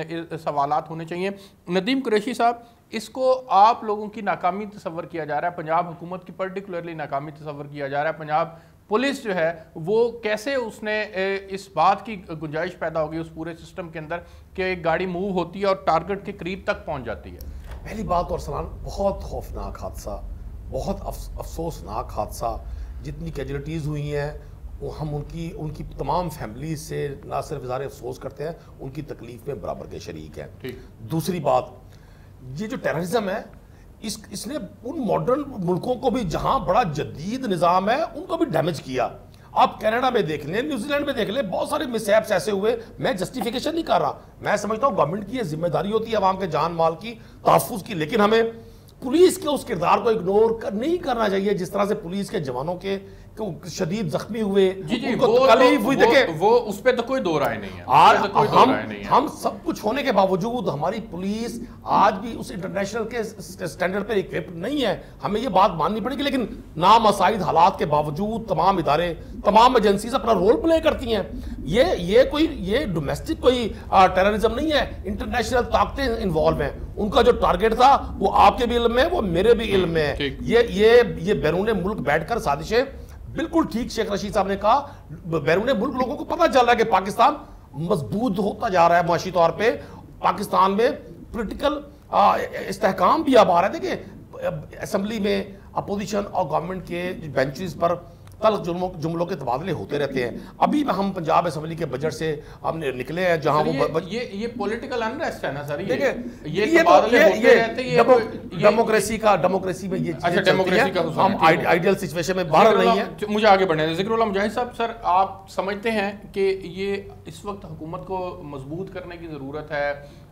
सवालात होने चाहिए। नदीम कुरैशी साहब, इसको आप लोगों की नाकामी तस्वर किया जा रहा है, पंजाब हुकूमत की पर्टिकुलरली नाकामी तस्वर किया जा रहा है। पंजाब पुलिस जो है वो कैसे उसने इस बात की गुंजाइश पैदा होगी उस पूरे सिस्टम के अंदर कि एक गाड़ी मूव होती है और टारगेट के करीब तक पहुंच जाती है? पहली बात और सलाम, बहुत खौफनाक हादसा, बहुत अफसोसनाक हादसा। जितनी कैजुअलिटीज़ हुई हैं वो हम उनकी उनकी तमाम फैमिली से ना सिर्फ इज़हार अफसोस करते हैं, उनकी तकलीफ में बराबर के शरीक हैं। दूसरी बात, ये जो टेररिज्म है इस इसने उन मॉडर्न मुल्कों को भी जहां बड़ा जदीद निज़ाम है उनको भी डैमेज किया। आप कनाडा में देख लें, न्यूजीलैंड में देख लें, बहुत सारे मिसहैप्स ऐसे हुए। मैं जस्टिफिकेशन नहीं कर रहा, मैं समझता हूँ गवर्नमेंट की ये जिम्मेदारी होती है अवाम के जान माल की तहफ़्फ़ुज़ की, लेकिन हमें पुलिस के उस किरदार को इग्नोर कर, नहीं करना चाहिए। जिस तरह से पुलिस के जवानों के शदीद जख्मी हुए, जी जी, उनको वो तकलीफ तो, हुई, वो, देखे वो उस पे तो कोई दो राय नहीं है। आज तो कोई हम राय नहीं है। हम सब कुछ होने के बावजूद हमारी पुलिस आज भी उस इंटरनेशनल के स्टैंडर्ड पर इक्विप्ड नहीं है। हमें ये बात माननी पड़ेगी, लेकिन नामसाइद हालात के बावजूद तमाम इदारे, तमाम एजेंसीज अपना रोल प्ले करती हैं। ये ये कोई ये डोमेस्टिक कोई टेररिज्म नहीं है, इंटरनेशनल ताकतें इन्वॉल्व हैं। उनका जो टारगेट था वो आपके भी इल्म में, वो मेरे भी इल्म में है। ये ये ये बैरून मुल्क बैठकर साजिशें, बिल्कुल ठीक शेख रशीद साहब ने कहा, बैरून मुल्क लोगों को पता चल रहा है कि पाकिस्तान मजबूत होता जा रहा है मुआशी तौर पे। पाकिस्तान में पोलिटिकल इस्तेहकाम भी अब आ रहा है। देखिए असेंबली में अपोजिशन और गवर्नमेंट के बेंचेस पर तल्ख जुम्लों जुमलों के तबादले होते रहते हैं। अभी हम पंजाब असेंबली के बजट से हमने निकले हैं जहां वो ये, ये ये पॉलिटिकल अनरेस्ट है ना सर। ये ये ये तबादले होते रहते हैं। डेमोक्रेसी का डेमोक्रेसी में ये अच्छा डेमोक्रेसी का हम आइडियल सिचुएशन में बाहर नहीं है। मुझे आगे बढ़ने दें। ज़िक्रुल्लाह मुजाहिद साहब, सर आप समझते हैं कि ये इस वक्त हुकूमत को मजबूत करने की ज़रूरत है?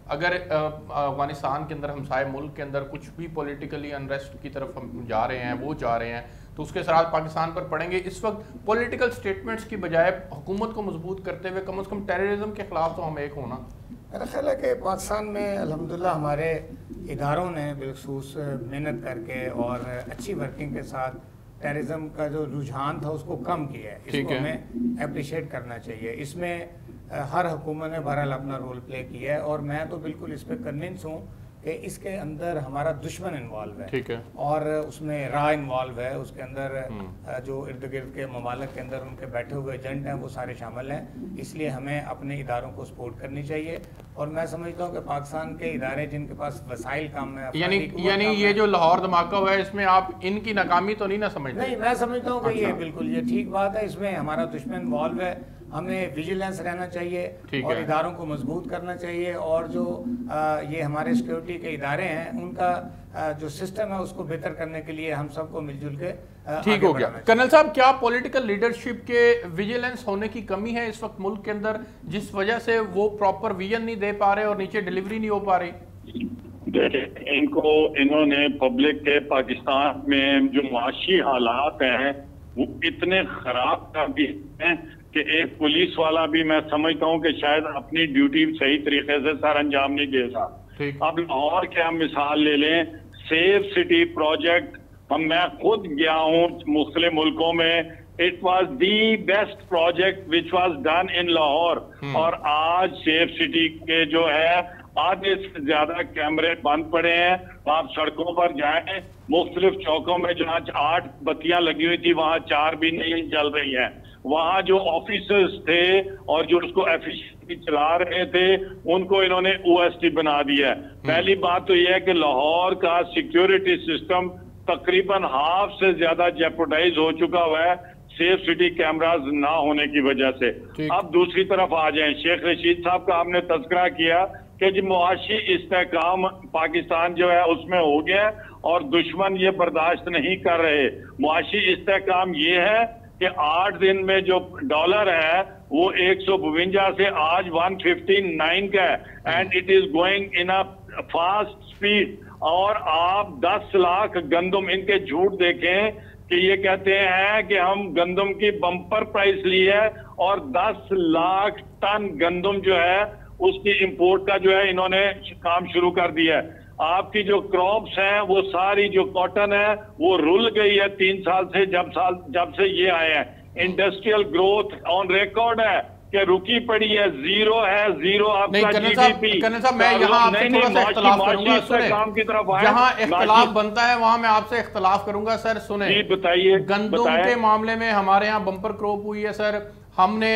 अगर अफगानिस्तान के अंदर हमसाए मुल्क के अंदर कुछ भी पॉलिटिकली अनरेस्ट की तरफ हम जा रहे हैं, वो जा रहे हैं, तो उसके असरात पाकिस्तान पर पड़ेंगे। इस वक्त पॉलिटिकल स्टेटमेंट्स की बजाय हुकूमत को मजबूत करते हुए कम अज़ कम टेररिज्म के खिलाफ तो हम एक होना। मेरा ख्याल है कि पाकिस्तान में अल्हम्दुलिल्लाह हमारे इदारों ने बिलखसूस मेहनत करके और अच्छी वर्किंग के साथ टेररिज्म का जो रुझान था उसको कम किया है। इसको हमें अप्रिशिएट करना चाहिए। इसमें हर हुकूमत ने बहरहाल अपना रोल प्ले किया है और मैं तो बिल्कुल इस पर कन्विंस हूँ कि इसके अंदर हमारा दुश्मन इन्वॉल्व है, ठीक है, और उसमें रा इन्वॉल्व है, उसके अंदर जो इर्द गिर्द के ममालिक के अंदर उनके बैठे हुए एजेंट हैं वो सारे शामिल हैं। इसलिए हमें अपने इदारों को सपोर्ट करनी चाहिए और मैं समझता हूँ कि पाकिस्तान के इदारे जिनके पास वसाइल कम है, यानी यानी ये जो लाहौर धमाका हुआ है इसमें आप इनकी नाकामी तो नहीं ना समझते? नहीं, मैं समझता हूँ कि ये बिल्कुल ये ठीक बात है, इसमें हमारा दुश्मन इन्वॉल्व है। हमें विजिलेंस रहना चाहिए और इदारों को मजबूत करना चाहिए और जो आ, ये हमारे सिक्योरिटी के इदारे हैं उनका आ, जो सिस्टम है उसको बेहतर करने के लिए हम सबको मिलजुल के ठीक हो गया। कर्नल साहब, क्या पॉलिटिकल लीडरशिप के विजिलेंस होने की कमी है इस वक्त मुल्क के अंदर, जिस वजह से वो प्रॉपर विजन नहीं दे पा रहे और नीचे डिलीवरी नहीं हो पा रही? देखिए, इनको इन्होंने पब्लिक के पाकिस्तान में जो मुआशी हालात हैं वो इतने खराब कर दिए हैं कि एक पुलिस वाला भी मैं समझता हूँ कि शायद अपनी ड्यूटी सही तरीके से सर अंजाम नहीं दे सकता। अब और क्या मिसाल ले लें, सेफ सिटी प्रोजेक्ट, हम मैं खुद गया हूँ मुख्तलिफ मुल्कों में, it was the best project which was done in Lahore, और आज सेफ सिटी के जो है आधे से ज्यादा कैमरे बंद पड़े हैं। आप सड़कों पर जाएं, मुख्तलिफ चौकों में जहाँ आठ बत्तियां लगी हुई थी वहां चार भी नहीं जल रही हैं। वहां जो ऑफिसर्स थे और जो उसको एफिशिएंटली चला रहे थे उनको इन्होंने ओएसटी बना दिया है। पहली बात तो यह है कि लाहौर का सिक्योरिटी सिस्टम तकरीबन हाफ से ज्यादा जेपोडाइज हो चुका हुआ है सेफ सिटी कैमरास ना होने की वजह से। अब दूसरी तरफ आ जाएं, शेख रशीद साहब का आपने तस्करा किया कि जी मुआशी इस्तेहकाम पाकिस्तान जो है उसमें हो गया और दुश्मन ये बर्दाश्त नहीं कर रहे। मुआशी इस्तेहकाम ये है कि आठ दिन में जो डॉलर है वो एक सौ बवंजा से आज एक सौ उनसठ का है and it is going in a fast speed. और आप दस लाख गंदम, इनके झूठ देखें कि ये कहते हैं कि हम गंदम की बम्पर प्राइस ली है और दस लाख टन गंदम जो है उसकी इंपोर्ट का जो है इन्होंने काम शुरू कर दिया है। आपकी जो क्रॉप्स हैं वो सारी जो कॉटन है वो रुल गई है तीन साल से, जब साल जब से ये आए हैं। इंडस्ट्रियल ग्रोथ ऑन रिकॉर्ड है कि रुकी पड़ी है, जीरो है, जीरो आपका जीडीपी। कर्नल साहब, मैं यहाँ आपसे थोड़ा सा इख्तलाफ करूंगा, सुने, जहाँ इख्तलाफ बनता है वहां मैं आपसे इख्तलाफ करूंगा। सर सुने, बताइए, गंदम के मामले में हमारे यहाँ बम्पर क्रॉप हुई है सर। हमने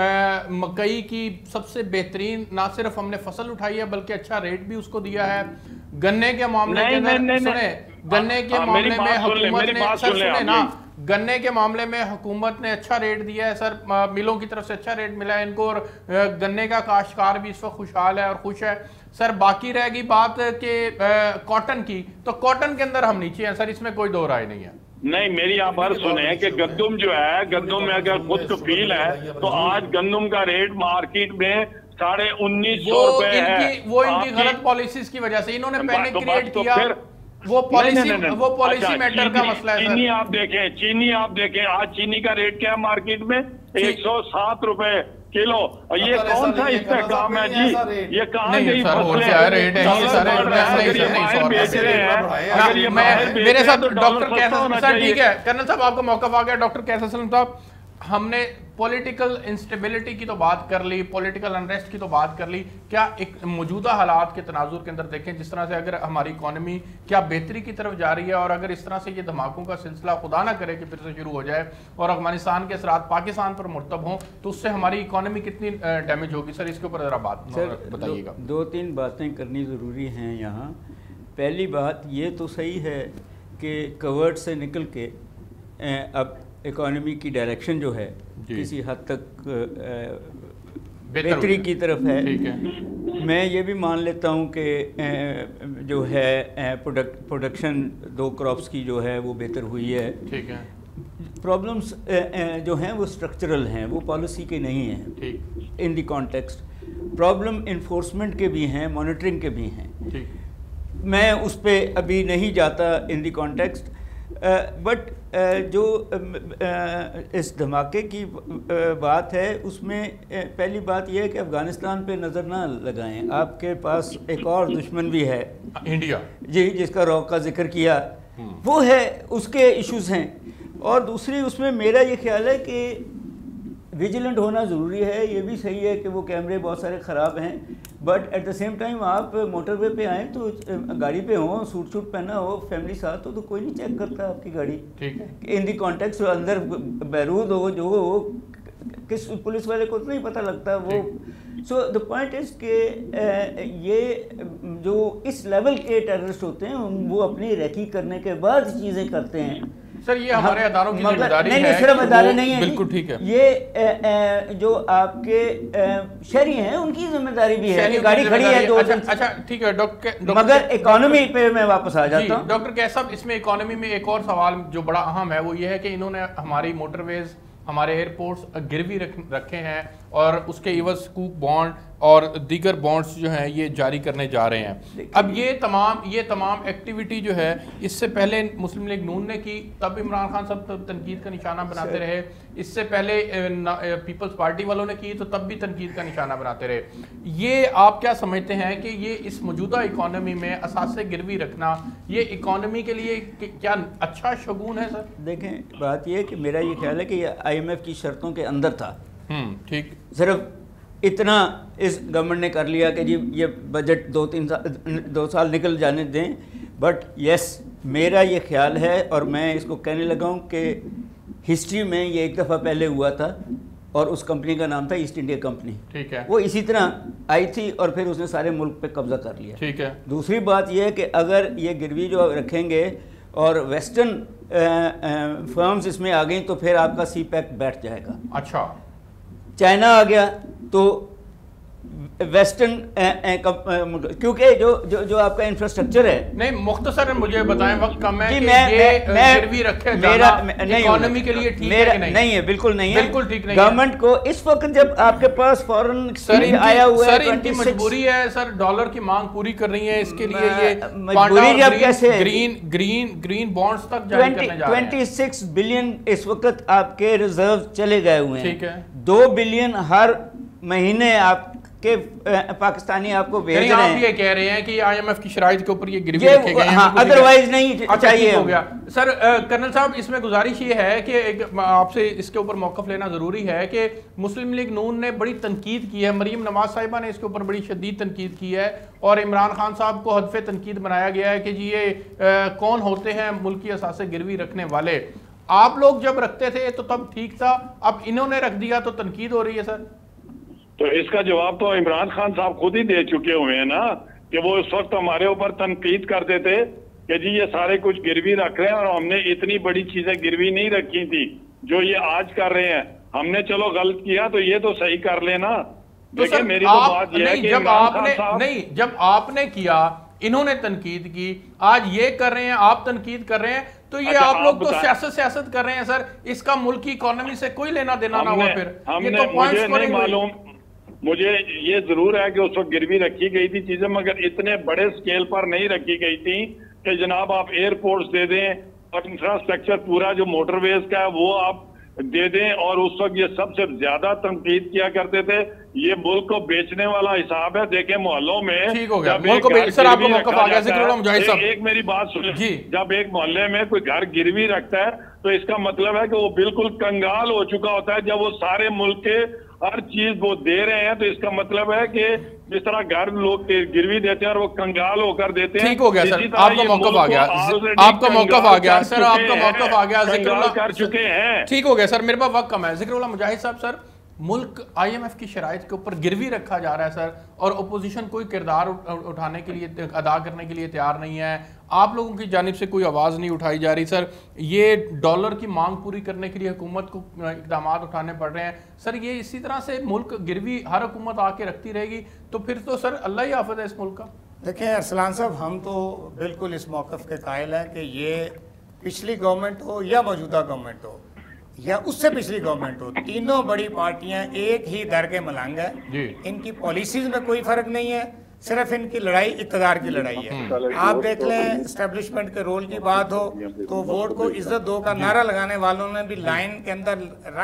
मकई की सबसे बेहतरीन ना सिर्फ हमने फसल उठाई है बल्कि अच्छा रेट भी उसको दिया है। गन्ने के मामले के अंदर सुने, गन्ने के मामले में हुकूमत ने, सर सुने ना, गन्ने के मामले में हुकूमत ने अच्छा रेट दिया है सर, मिलों की तरफ से अच्छा रेट मिला है इनको, और गन्ने का काश्तकार भी इस वक्त खुशहाल है और खुश है सर। बाकी रहेगी बात के कॉटन की, तो कॉटन के अंदर हम नीचे हैं सर, इसमें कोई दो राय नहीं है। नहीं, मेरी आप हर सुने कि गंदम जो है, गंदम में अगर खुद कफील है तो आज गंदम का रेट मार्केट में साढ़े उन्नीस सौ रुपए है। वो इनकी गलत पॉलिसीज की वजह से इन्होंने पैनिक क्रिएट किया, वो पॉलिसी वो पॉलिसी मैटर का मसला है। चीनी आप देखें, चीनी आप देखें, आज चीनी का रेट क्या है मार्केट में? एक सौ सात रुपए किलो। और ये कौन सा इस्तेहकाम है जी? ये कहाँ गई मेरे साथ डॉक्टर कैसर सर, ठीक है कर्नल साहब आपका मौका आ गया। डॉक्टर कैसर साहब, हमने पॉलिटिकल इंस्टेबिलिटी की तो बात कर ली, पॉलिटिकल अनरेस्ट की तो बात कर ली, क्या एक मौजूदा हालात के तनाजुर के अंदर देखें जिस तरह से अगर हमारी इकॉनमी क्या बेहतरी की तरफ जा रही है, और अगर इस तरह से ये धमाकों का सिलसिला खुदा ना करे कि फिर से शुरू हो जाए और अफगानिस्तान के असरात पाकिस्तान पर मुर्तब हों, तो उससे हमारी इकॉनमी कितनी डैमेज होगी सर? इसके ऊपर ज़रा बात बताइएगा। दो, दो तीन बातें करनी ज़रूरी हैं यहाँ। पहली बात ये तो सही है कि कवर्ड से निकल के अब इकॉनमी की डायरेक्शन जो है किसी हद तक बेहतरी की तरफ है। है। मैं ये भी मान लेता हूँ कि जो है प्रोडक्ट प्रोडक्शन दो क्रॉप्स की जो है वो बेहतर हुई है। ठीक है। प्रॉब्लम्स जो हैं वो स्ट्रक्चरल हैं, वो पॉलिसी के नहीं हैं in the context. Problem enforcement के भी हैं, मॉनिटरिंग के भी हैं। ठीक, मैं उस पर अभी नहीं जाता इन दी कॉन्टेक्स्ट, बट जो uh, इस धमाके की uh, बात है उसमें uh, पहली बात यह है कि अफ़गानिस्तान पे नज़र ना लगाएं। आपके पास एक और दुश्मन भी है, इंडिया जी, जिसका रॉक का जिक्र किया, वो है, उसके इश्यूज़ हैं। और दूसरी उसमें मेरा ये ख्याल है कि विजिलेंट होना ज़रूरी है। ये भी सही है कि वो कैमरे बहुत सारे ख़राब हैं, but at the same time आप मोटरवे पे आएँ तो गाड़ी पे हो, सूट शूट पहना हो, फैमिली साथ हो, तो कोई नहीं चेक करता आपकी गाड़ी। ठीक है, इन दी कॉन्टेक्स्ट अंदर बैरूद हो जो हो, किस पुलिस वाले को तो नहीं पता लगता वो। सो द पॉइंट इज़ कि ये जो इस लेवल के टेररिस्ट होते हैं वो अपनी रेकी करने के बाद चीज़ें करते हैं। सर ये हमारे अदारों की जिम्मेदारी नहीं, है। नहीं, सिर्फ अदारे नहीं है, बिल्कुल ठीक है। ये ए, ए, जो आपके शहरी हैं उनकी जिम्मेदारी भी है। गाड़ी खड़ी है दो अच्छा, अच्छा ठीक है डॉक्टर, मगर इकोनॉमी पे मैं वापस आ जाता हूँ। डॉक्टर कैसाब, इसमें इकोनॉमी में एक और सवाल जो बड़ा अहम है वो ये है कि इन्होंने हमारी मोटरवेज, हमारे एयरपोर्ट्स गिरवी रख, रखे हैं और उसके इवज स्कूप बॉन्ड और दीगर बॉन्ड्स जो हैं ये जारी करने जा रहे हैं। अब ये तमाम ये तमाम एक्टिविटी जो है इससे पहले मुस्लिम लीग नून ने की, तब इमरान खान साहब तनकीद का निशाना बनाते रहे। इससे पहले पीपल्स पार्टी वालों ने की तो तब भी तनकीद का निशाना बनाते रहे। ये आप क्या समझते हैं कि ये इस मौजूदा इकॉनमी में असासे गिरवी रखना ये इकॉनमी के लिए क्या अच्छा शगुन है? सर देखें, बात ये है कि मेरा ये ख्याल है कि ये आई एम एफ की शर्तों के अंदर था। ठीक, सिर्फ इतना इस गवर्नमेंट ने कर लिया कि जी ये बजट दो तीन साल दो साल निकल जाने दें। बट यस, मेरा ये ख्याल है और मैं इसको कहने लगा हूँ कि हिस्ट्री में ये एक दफ़ा पहले हुआ था और उस कंपनी का नाम था ईस्ट इंडिया कंपनी। ठीक है, वो इसी तरह आई थी और फिर उसने सारे मुल्क पे कब्जा कर लिया। ठीक है। दूसरी बात यह है कि अगर ये गिरवी जो रखेंगे और वेस्टर्न फर्म्स इसमें आ गई तो फिर आपका सी पैक बैठ जाएगा। अच्छा, चाइना आ गया तो वेस्टर्न क्योंकि जो जो जो आपका इंफ्रास्ट्रक्चर है। नहीं, मुख्तसर मुझे बताएं, वक्त कम है कि मैं, ये मैं, गिरवी रखे मेरा इकोनॉमी के लिए ठीक है कि नहीं? नहीं है, बिल्कुल नहीं है, बिल्कुल ठीक नहीं। गवर्नमेंट को इस वक्त जब आपके पास फॉरेन एक्सचेंज आया हुआ है, सर इनकी मजबूरी है सर, डॉलर की मांग पूरी कर रही है, इसके लिए ये मजबूरी जब कैसे ग्रीन ग्रीन ग्रीन बॉन्ड्स तक जारी करने जा रहे हैं। छब्बीस बिलियन इस वक्त आपके रिजर्व चले गए हुए हैं। ठीक है, दो बिलियन हर महीने आपके पाकिस्तानी आपको भेज रहे हैं। आप ये कह रहे हैं कि आईएमएफ की शराइत के ऊपर ये गिरवी रखे गए हैं, हाँ, अदरवाइज नहीं चाहिए हो गया। सर कर्नल साहब, इसमें गुजारिश ये है कि आपसे इसके ऊपर मौक़िफ़ लेना ज़रूरी है कि मुस्लिम लीग नून ने बड़ी तनकीद की है, मरीम नवाज साहिबा ने इसके ऊपर बड़ी शदीद तनकीद की है और इमरान खान साहब को हदफ़े तनकीद बनाया गया है कि जी ये कौन होते हैं मुल्क की असासे गिरवी रखने वाले। आप लोग जब रखते थे तो तब ठीक था, अब इन्होंने रख दिया तो तनकीद हो रही है। सर तो इसका जवाब तो इमरान खान साहब खुद ही दे चुके हुए हैं ना, कि वो उस वक्त हमारे ऊपर तनकीद करते थे कि जी ये सारे कुछ गिरवी रख रहे हैं और हमने इतनी बड़ी चीजें गिरवी नहीं रखी थी जो ये आज कर रहे हैं। हमने चलो गलत किया तो ये तो सही कर लेना। तो देखिए, मेरी आप, तो बात ये है कि जब आपने नहीं जब आपने किया इन्होंने तनकीद की, आज ये कर रहे हैं, आप तनकीद कर रहे हैं, तो ये अच्छा, आप लोग आप तो सियासत सियासत कर रहे हैं। सर इसका मुल्क की इकोनॉमी से कोई लेना देना ना हुआ। फिर हमने, ये तो मुझे नहीं पॉइंट्स मालूम, मुझे ये जरूर है कि उस वक्त गिरवी रखी गई थी चीजें, मगर इतने बड़े स्केल पर नहीं रखी गई थी कि जनाब आप एयरपोर्ट्स दे दें और इंफ्रास्ट्रक्चर पूरा जो मोटरवेज का है वो आप दे दें। और उस वक्त ये सबसे ज्यादा तनकीद किया करते थे, ये मुल्क को बेचने वाला हिसाब है। देखें मोहल्लों में ठीक हो गया, मुल्क को बेच, सर आपको मौका आ गया जिक्र मुजाहिद साहब। एक मेरी बात सुनिए जी, जब एक मोहल्ले में कोई घर गिरवी रखता है तो इसका मतलब है कि वो बिल्कुल कंगाल हो चुका होता है। जब वो सारे मुल्क के हर चीज वो दे रहे हैं तो इसका मतलब है कि जिस तरह घर लोग गिरवी देते हैं और वो कंगाल होकर देते हैं। ठीक हो गया सर, आपका मौका आ गया, आपका मौका आ गया सर, आपका मौका आ गया, जिक्र कर चुके हैं। ठीक हो गया सर, मेरे पास वक्त कम है। जिक्र मुजाहिद साहब, सर मुल्क आईएमएफ की शराइत के ऊपर गिरवी रखा जा रहा है सर, और अपोजिशन कोई किरदार उठाने के लिए, अदा करने के लिए तैयार नहीं है। आप लोगों की जानिब से कोई आवाज़ नहीं उठाई जा रही। सर ये डॉलर की मांग पूरी करने के लिए हुकूमत को इकदाम उठाने पड़ रहे हैं। सर ये इसी तरह से मुल्क गिरवी हर हुकूमत आके रखती रहेगी तो फिर तो सर अल्लाह ही हाफ़िज़ है इस मुल्क का। देखिए अरसलान साहब, हम तो बिल्कुल इस मौक़िफ़ के कायल हैं कि ये पिछली गवर्नमेंट हो या मौजूदा गवर्नमेंट हो, या उससे पिछली गवर्नमेंट हो, तीनों बड़ी पार्टियां एक ही दर के मलंग है। इनकी पॉलिसीज में कोई फर्क नहीं है, सिर्फ इनकी लड़ाई इकतदार की लड़ाई है। आप देख लें, एस्टेब्लिशमेंट के रोल की बात हो तो वोट को इज्जत दो का नारा लगाने वालों ने भी लाइन के अंदर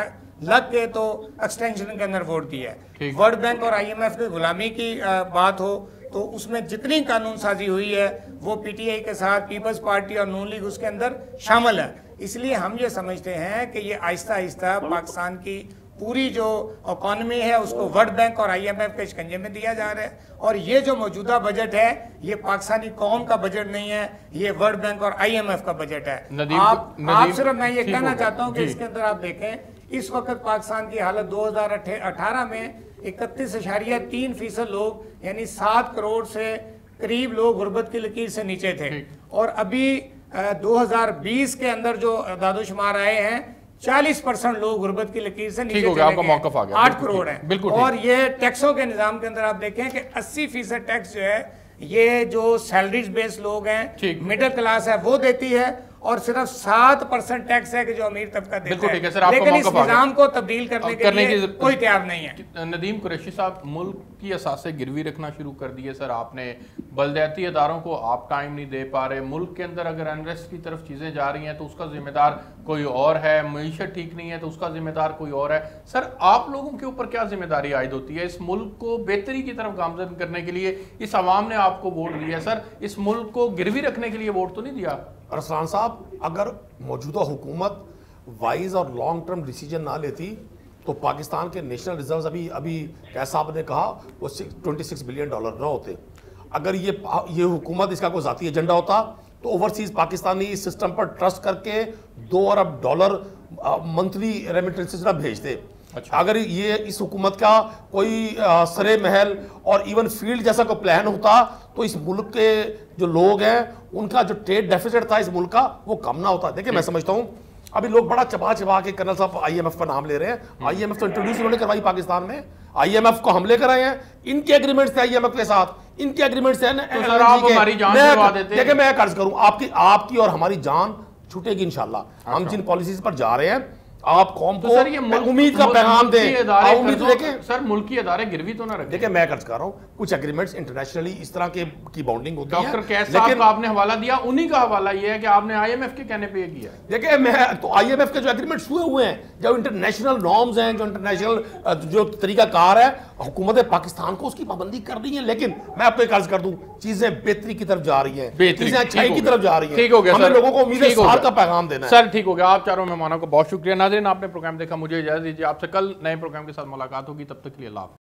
लग के तो एक्सटेंशन के अंदर वोट दिया है। वर्ल्ड बैंक और आईएमएफ की गुलामी की बात हो तो उसमें जितनी कानून साजी हुई है वो पीटीआई के साथ पीपल्स पार्टी और नून लीग उसके अंदर शामिल है। इसलिए हम ये समझते हैं कि ये आहिस्ता आहिस्ता पाकिस्तान की पूरी जो इकॉनमी है उसको वर्ल्ड बैंक और आईएमएफ के शिकंजे में दिया जा रहा है। और ये जो मौजूदा बजट है ये पाकिस्तानी कौम का बजट नहीं है, ये वर्ल्ड बैंक और आईएमएफ का बजट है। आप आप सिर्फ मैं ये कहना चाहता हूँ कि इसके अंदर आप देखें इस वक्त पाकिस्तान की हालत दो हजार अठारह में इकतीस इशारिया तीन फीसद लोग यानी सात करोड़ से करीब लोग गुर्बत की लकीर से नीचे थे, और अभी दो हजार बीस के अंदर जो दादोशुमार आए हैं चालीस परसेंट लोग गुर्बत की लकीर से नीचे चले गए, आठ करोड़ है। और ये टैक्सों के निजाम के अंदर आप देखें कि अस्सी फीसद टैक्स जो है ये जो सैलरीज बेस्ड लोग हैं, मिडिल क्लास है वो देती है, और सिर्फ सात परसेंट टैक्स है कि जो अमीर तबका देता है। सर, लेकिन इस निजाम को तब्दील करने के करने लिए कोई तैयार नहीं है। नदीम कुरैशी साहब, मुल्क की असासें गिरवी रखना शुरू कर दिए सर आपने, बलदियाती अदारों को आप टाइम नहीं दे पा रहे, मुल्क के अंदर अगर अनरेस्ट की तरफ चीज़ें जा रही हैं तो उसका जिम्मेदार कोई और है, मईशत ठीक नहीं है तो उसका जिम्मेदार कोई और है। सर, आप लोगों के ऊपर क्या जिम्मेदारी आयद होती है इस मुल्क को बेहतरी की तरफ गामजन करने के लिए? इस आवाम ने आपको वोट दिया सर, इस मुल्क को गिरवी रखने के लिए वोट तो नहीं दिया? अरसलान साहब, अगर मौजूदा हुकूमत वाइज और लॉन्ग टर्म डिसीजन ना लेती तो पाकिस्तान के नेशनल रिजर्व्स अभी अभी कैस साहब ने कहा वो छब्बीस बिलियन डॉलर ना होते। अगर ये ये हुकूमत इसका कोई ज़ाती एजेंडा होता तो ओवरसीज पाकिस्तानी इस सिस्टम पर ट्रस्ट करके दो अरब डॉलर मंथली रेमिटेंसेस ना भेजते। अच्छा। अगर ये इस हुकूमत का कोई आ, सरे महल और इवन फील्ड जैसा कोई प्लान होता तो इस मुल्क के जो लोग हैं उनका जो ट्रेड डेफिसिट था इस मुल्क का वो कम ना होता। देखिए, मैं समझता हूँ अभी लोग बड़ा चबा चबा के कर्नल साहब आईएमएफ का नाम ले रहे हैं। आईएमएफ तो इंट्रोड्यूस उन्होंने करवाई पाकिस्तान में, आईएमएफ को हम लेकर आए हैं, इनके एग्रीमेंट्स थे आईएमएफ के साथ, इनके एग्रीमेंट्स थे। देखिए, मैं कर्ज करूं आपकी आपकी और हमारी जान छूटेगी इंशाल्लाह। हम जिन पॉलिसीज पर जा रहे हैं आप कौम को सर ये उम्मीद का पैगाम दें, उम्मीद देखें। सर, मुल्की अदारे गिरवी तो ना रखें। देखिए, मैं कर्ज कर रहा हूँ, कुछ एग्रीमेंट्स इंटरनेशनली इस तरह के की बाउंडिंग होती है। डॉक्टर कैस साहब का आपने हवाला दिया, उन्हीं का हवाला ये है कि आपने आईएमएफ के कहने पे ये किया है। देखिए, मैं तो आईएमएफ के जो एग्रीमेंट्स हुए हुए हैं, जो इंटरनेशनल नॉर्म्स हैं, जो इंटरनेशनल जो तरीकाकार है, हुकूमत पाकिस्तान को उसकी पाबंदी कर रही है। लेकिन मैं आपको एक अर्ज कर दूं, चीजें बेहतरी की तरफ जा रही हैं, चीजें अच्छाई की तरफ जा रही हैं। ठीक हो गया, हमें लोगों को उम्मीद है साल का पैगाम देना है। सर, ठीक हो गया। आप चारों मेहमानों को बहुत शुक्रिया। नाज़रीन, आपने प्रोग्राम देखा, मुझे इजाजत दीजिए। आपसे कल नए प्रोग्राम के साथ मुलाकात होगी, तब तक के लिए अल्लाह।